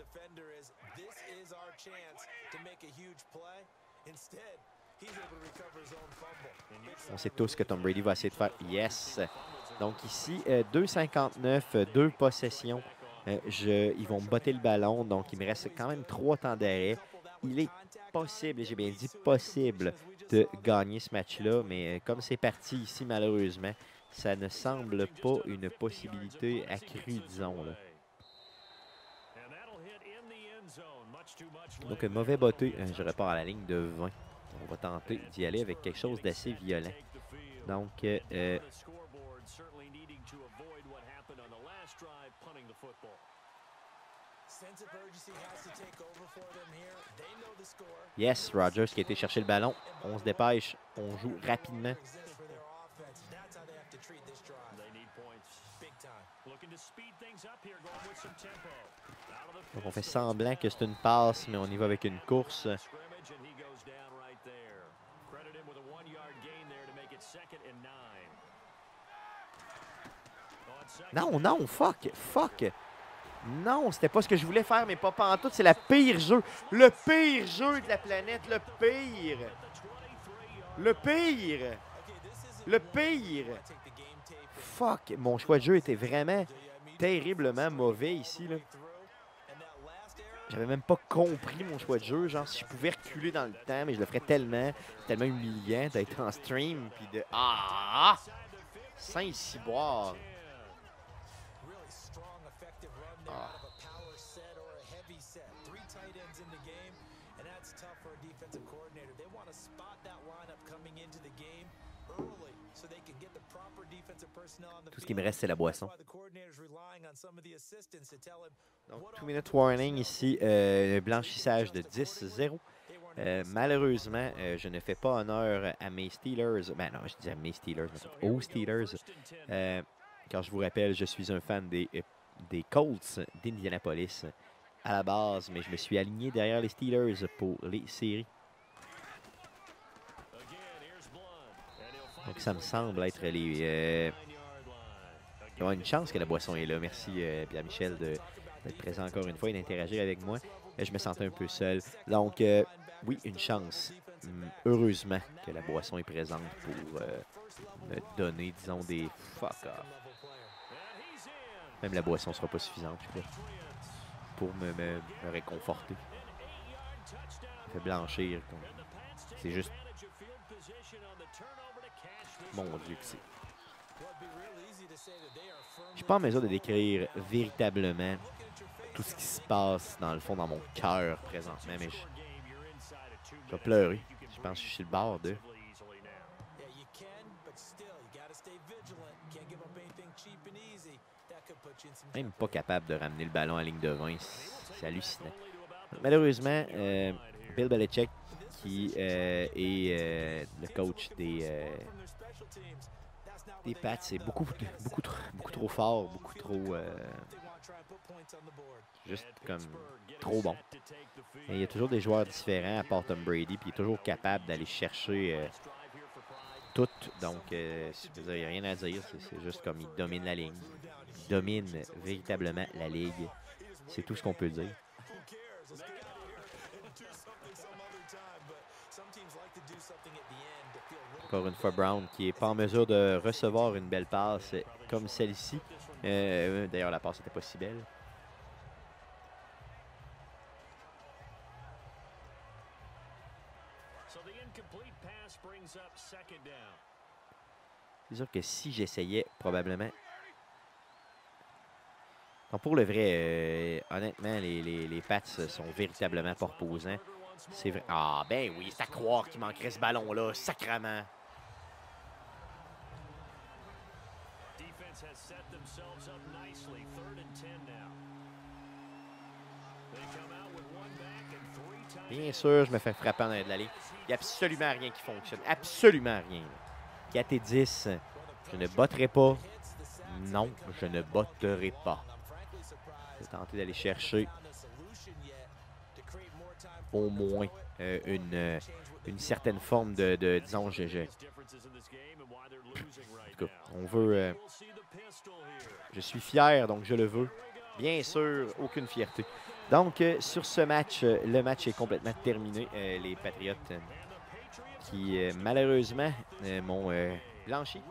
On sait tous que Tom Brady va essayer de faire yes. Donc ici, euh, deux cinquante-neuf, deux possessions. Euh, je, ils vont botter le ballon, donc il me reste quand même trois temps d'arrêt. Il est possible, et j'ai bien dit possible, de gagner ce match-là, mais euh, comme c'est parti ici, malheureusement, ça ne semble pas une possibilité accrue, disons. Là. Donc, un mauvais botté. Euh, je repars à la ligne de vingt. On va tenter d'y aller avec quelque chose d'assez violent. Donc, euh, euh, yes, Rogers qui a été chercher le ballon. On se dépêche. On joue rapidement. Donc, on fait semblant que c'est une passe, mais on y va avec une course. Non, non, fuck, fuck. Non, c'était pas ce que je voulais faire, mais pas pantoute. C'est le pire jeu. Le pire jeu de la planète. Le pire. Le pire. Le pire. Fuck. Mon choix de jeu était vraiment terriblement mauvais ici, là. J'avais même pas compris mon choix de jeu. Genre, si je pouvais reculer dans le temps, mais je le ferais tellement, tellement humiliant d'être en stream. Puis de. Ah! Saint-Cyboire. Ah. Tout ce qui me reste, c'est la boisson. Donc, two minute warning ici, euh, blanchissage de dix zéro. Euh, malheureusement, euh, je ne fais pas honneur à mes Steelers. Ben non, je dis à mes Steelers, mais aux Steelers. Euh, quand je vous rappelle, je suis un fan des, des Colts d'Indianapolis à la base, mais je me suis aligné derrière les Steelers pour les séries. Donc, ça me semble être les... Euh... Il y a une chance que la boisson est là. Merci, euh, Pierre-Michel, d'être présent encore une fois et d'interagir avec moi. Je me sentais un peu seul. Donc, euh, oui, une chance. Heureusement que la boisson est présente pour euh, me donner, disons, des fuck off. Même la boisson ne sera pas suffisante, je crois, pour me, me, me réconforter. Ça fait blanchir. C'est juste... Mon Dieu que c'est... Je suis pas en mesure de décrire véritablement tout ce qui se passe dans le fond, dans mon cœur présentement, mais je, je vais pleurer. Je pense que je suis sur le bord de... Même pas capable de ramener le ballon à la ligne de vingt, c'est hallucinant. Malheureusement, euh, Bill Belichick, qui euh, est euh, le coach des... Euh, des Pats, c'est beaucoup, beaucoup, trop, beaucoup trop fort, beaucoup trop... Euh, juste comme trop bon. Et il y a toujours des joueurs différents à part Tom Brady, puis il est toujours capable d'aller chercher euh, tout. Donc, euh, il n'y a rien à dire. C'est juste comme il domine la ligne. Il domine véritablement la ligue. C'est tout ce qu'on peut dire. Encore une fois, Brown qui n'est pas en mesure de recevoir une belle passe comme celle-ci. Euh, D'ailleurs, la passe n'était pas si belle. C'est sûr que si j'essayais, probablement... Donc pour le vrai, euh, honnêtement, les, les, les Pats sont véritablement pas reposants. C'est vrai. Ah, ben oui, c'est à croire qu'il manquerait ce ballon-là, sacrément. Bien sûr, je me fais frapper en arrière de la ligne. Il n'y a absolument rien qui fonctionne. Absolument rien. quatre et dix. Je ne botterai pas. Non, je ne botterai pas. Je vais tenter d'aller chercher au moins euh, une, euh, une certaine forme de, de disons, je, je... En tout cas, on veut... Euh... Je suis fier, donc je le veux. Bien sûr, aucune fierté. Donc, euh, sur ce match, euh, le match est complètement terminé. Euh, les Patriots euh, qui, euh, malheureusement, euh, m'ont euh, blanchi.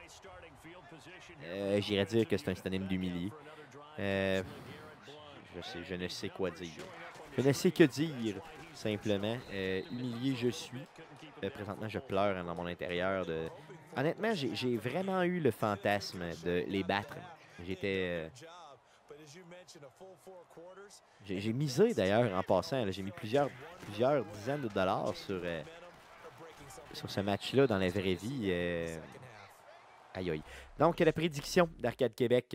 Euh, J'irais dire que c'est un synonyme d'humilié. Euh, je, sais, je ne sais quoi dire. Je ne sais que dire, simplement. Euh, humilié, je suis. Euh, présentement, je pleure dans mon intérieur. De... Honnêtement, j'ai vraiment eu le fantasme de les battre. J'étais... Euh, J'ai j'ai misé d'ailleurs en passant, là, j'ai mis plusieurs, plusieurs dizaines de dollars sur, euh, sur ce match-là dans la vraie vie. euh, Aïe aïe. Donc, la prédiction d'Arcade Québec,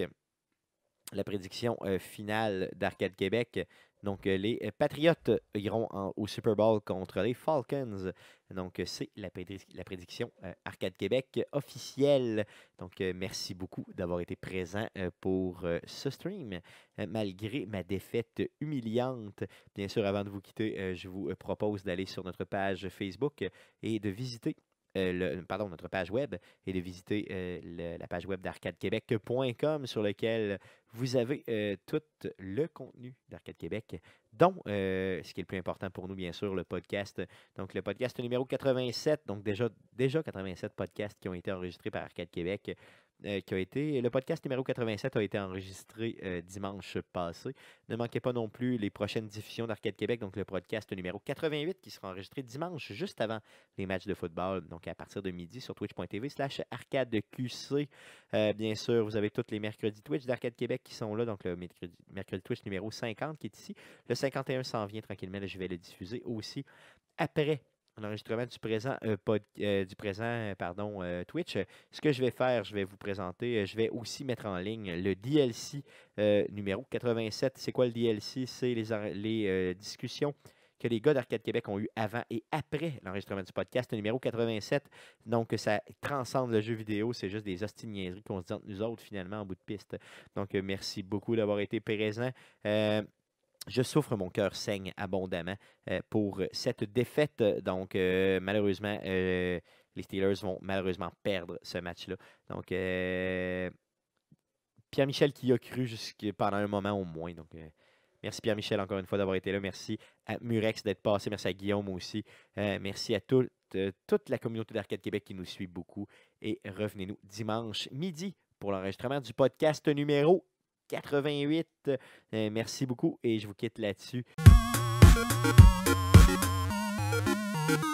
la prédiction euh, finale d'Arcade Québec. Donc, euh, les euh, Patriotes iront en- au Super Bowl contre les Falcons. Donc, euh, c'est la, prédi- la prédiction euh, Arcade Québec officielle. Donc, euh, merci beaucoup d'avoir été présent euh, pour euh, ce stream, euh, malgré ma défaite humiliante. Bien sûr, avant de vous quitter, euh, je vous euh, propose d'aller sur notre page Facebook euh, et de visiter euh, le- pardon, notre page web et de visiter euh, le- la page web d'arcade québec point com sur laquelle vous avez euh, tout le contenu d'Arcade Québec, dont euh, ce qui est le plus important pour nous, bien sûr, le podcast. Donc, le podcast numéro quatre-vingt-sept, donc déjà, déjà quatre-vingt-sept podcasts qui ont été enregistrés par Arcade Québec. euh, qui a été, le podcast numéro quatre-vingt-sept a été enregistré euh, dimanche passé. Ne manquez pas non plus les prochaines diffusions d'Arcade Québec, donc le podcast numéro quatre-vingt-huit qui sera enregistré dimanche, juste avant les matchs de football, donc à partir de midi sur twitch point t v slash arcade q c. Euh, bien sûr, vous avez tous les mercredis Twitch d'Arcade Québec qui sont là, donc le mercredi, mercredi Twitch numéro cinquante qui est ici. Le cinquante et un s'en vient tranquillement, là, je vais le diffuser aussi après l'enregistrement du présent, euh, pod- euh, du présent euh, pardon, euh, Twitch. Ce que je vais faire, je vais vous présenter, euh, je vais aussi mettre en ligne le D L C euh, numéro quatre-vingt-sept. C'est quoi le D L C? C'est les, en- les euh, discussions que les gars d'Arcade Québec ont eu avant et après l'enregistrement du podcast numéro quatre-vingt-sept. Donc, ça transcende le jeu vidéo. C'est juste des hosties de niaiseries qu'on se dit entre nous autres, finalement, en bout de piste. Donc, euh, merci beaucoup d'avoir été présent. Euh, je souffre, mon cœur saigne abondamment euh, pour cette défaite. Donc, euh, malheureusement, euh, les Steelers vont malheureusement perdre ce match-là. Donc, euh, Pierre-Michel qui y a cru jusqu'à pendant un moment au moins. Donc, euh, merci Pierre-Michel encore une fois d'avoir été là. Merci à Murex d'être passé. Merci à Guillaume aussi. Euh, merci à tout, euh, toute la communauté d'Arcade Québec qui nous suit beaucoup. Et revenez-nous dimanche midi pour l'enregistrement du podcast numéro quatre-vingt-huit. Euh, merci beaucoup et je vous quitte là-dessus.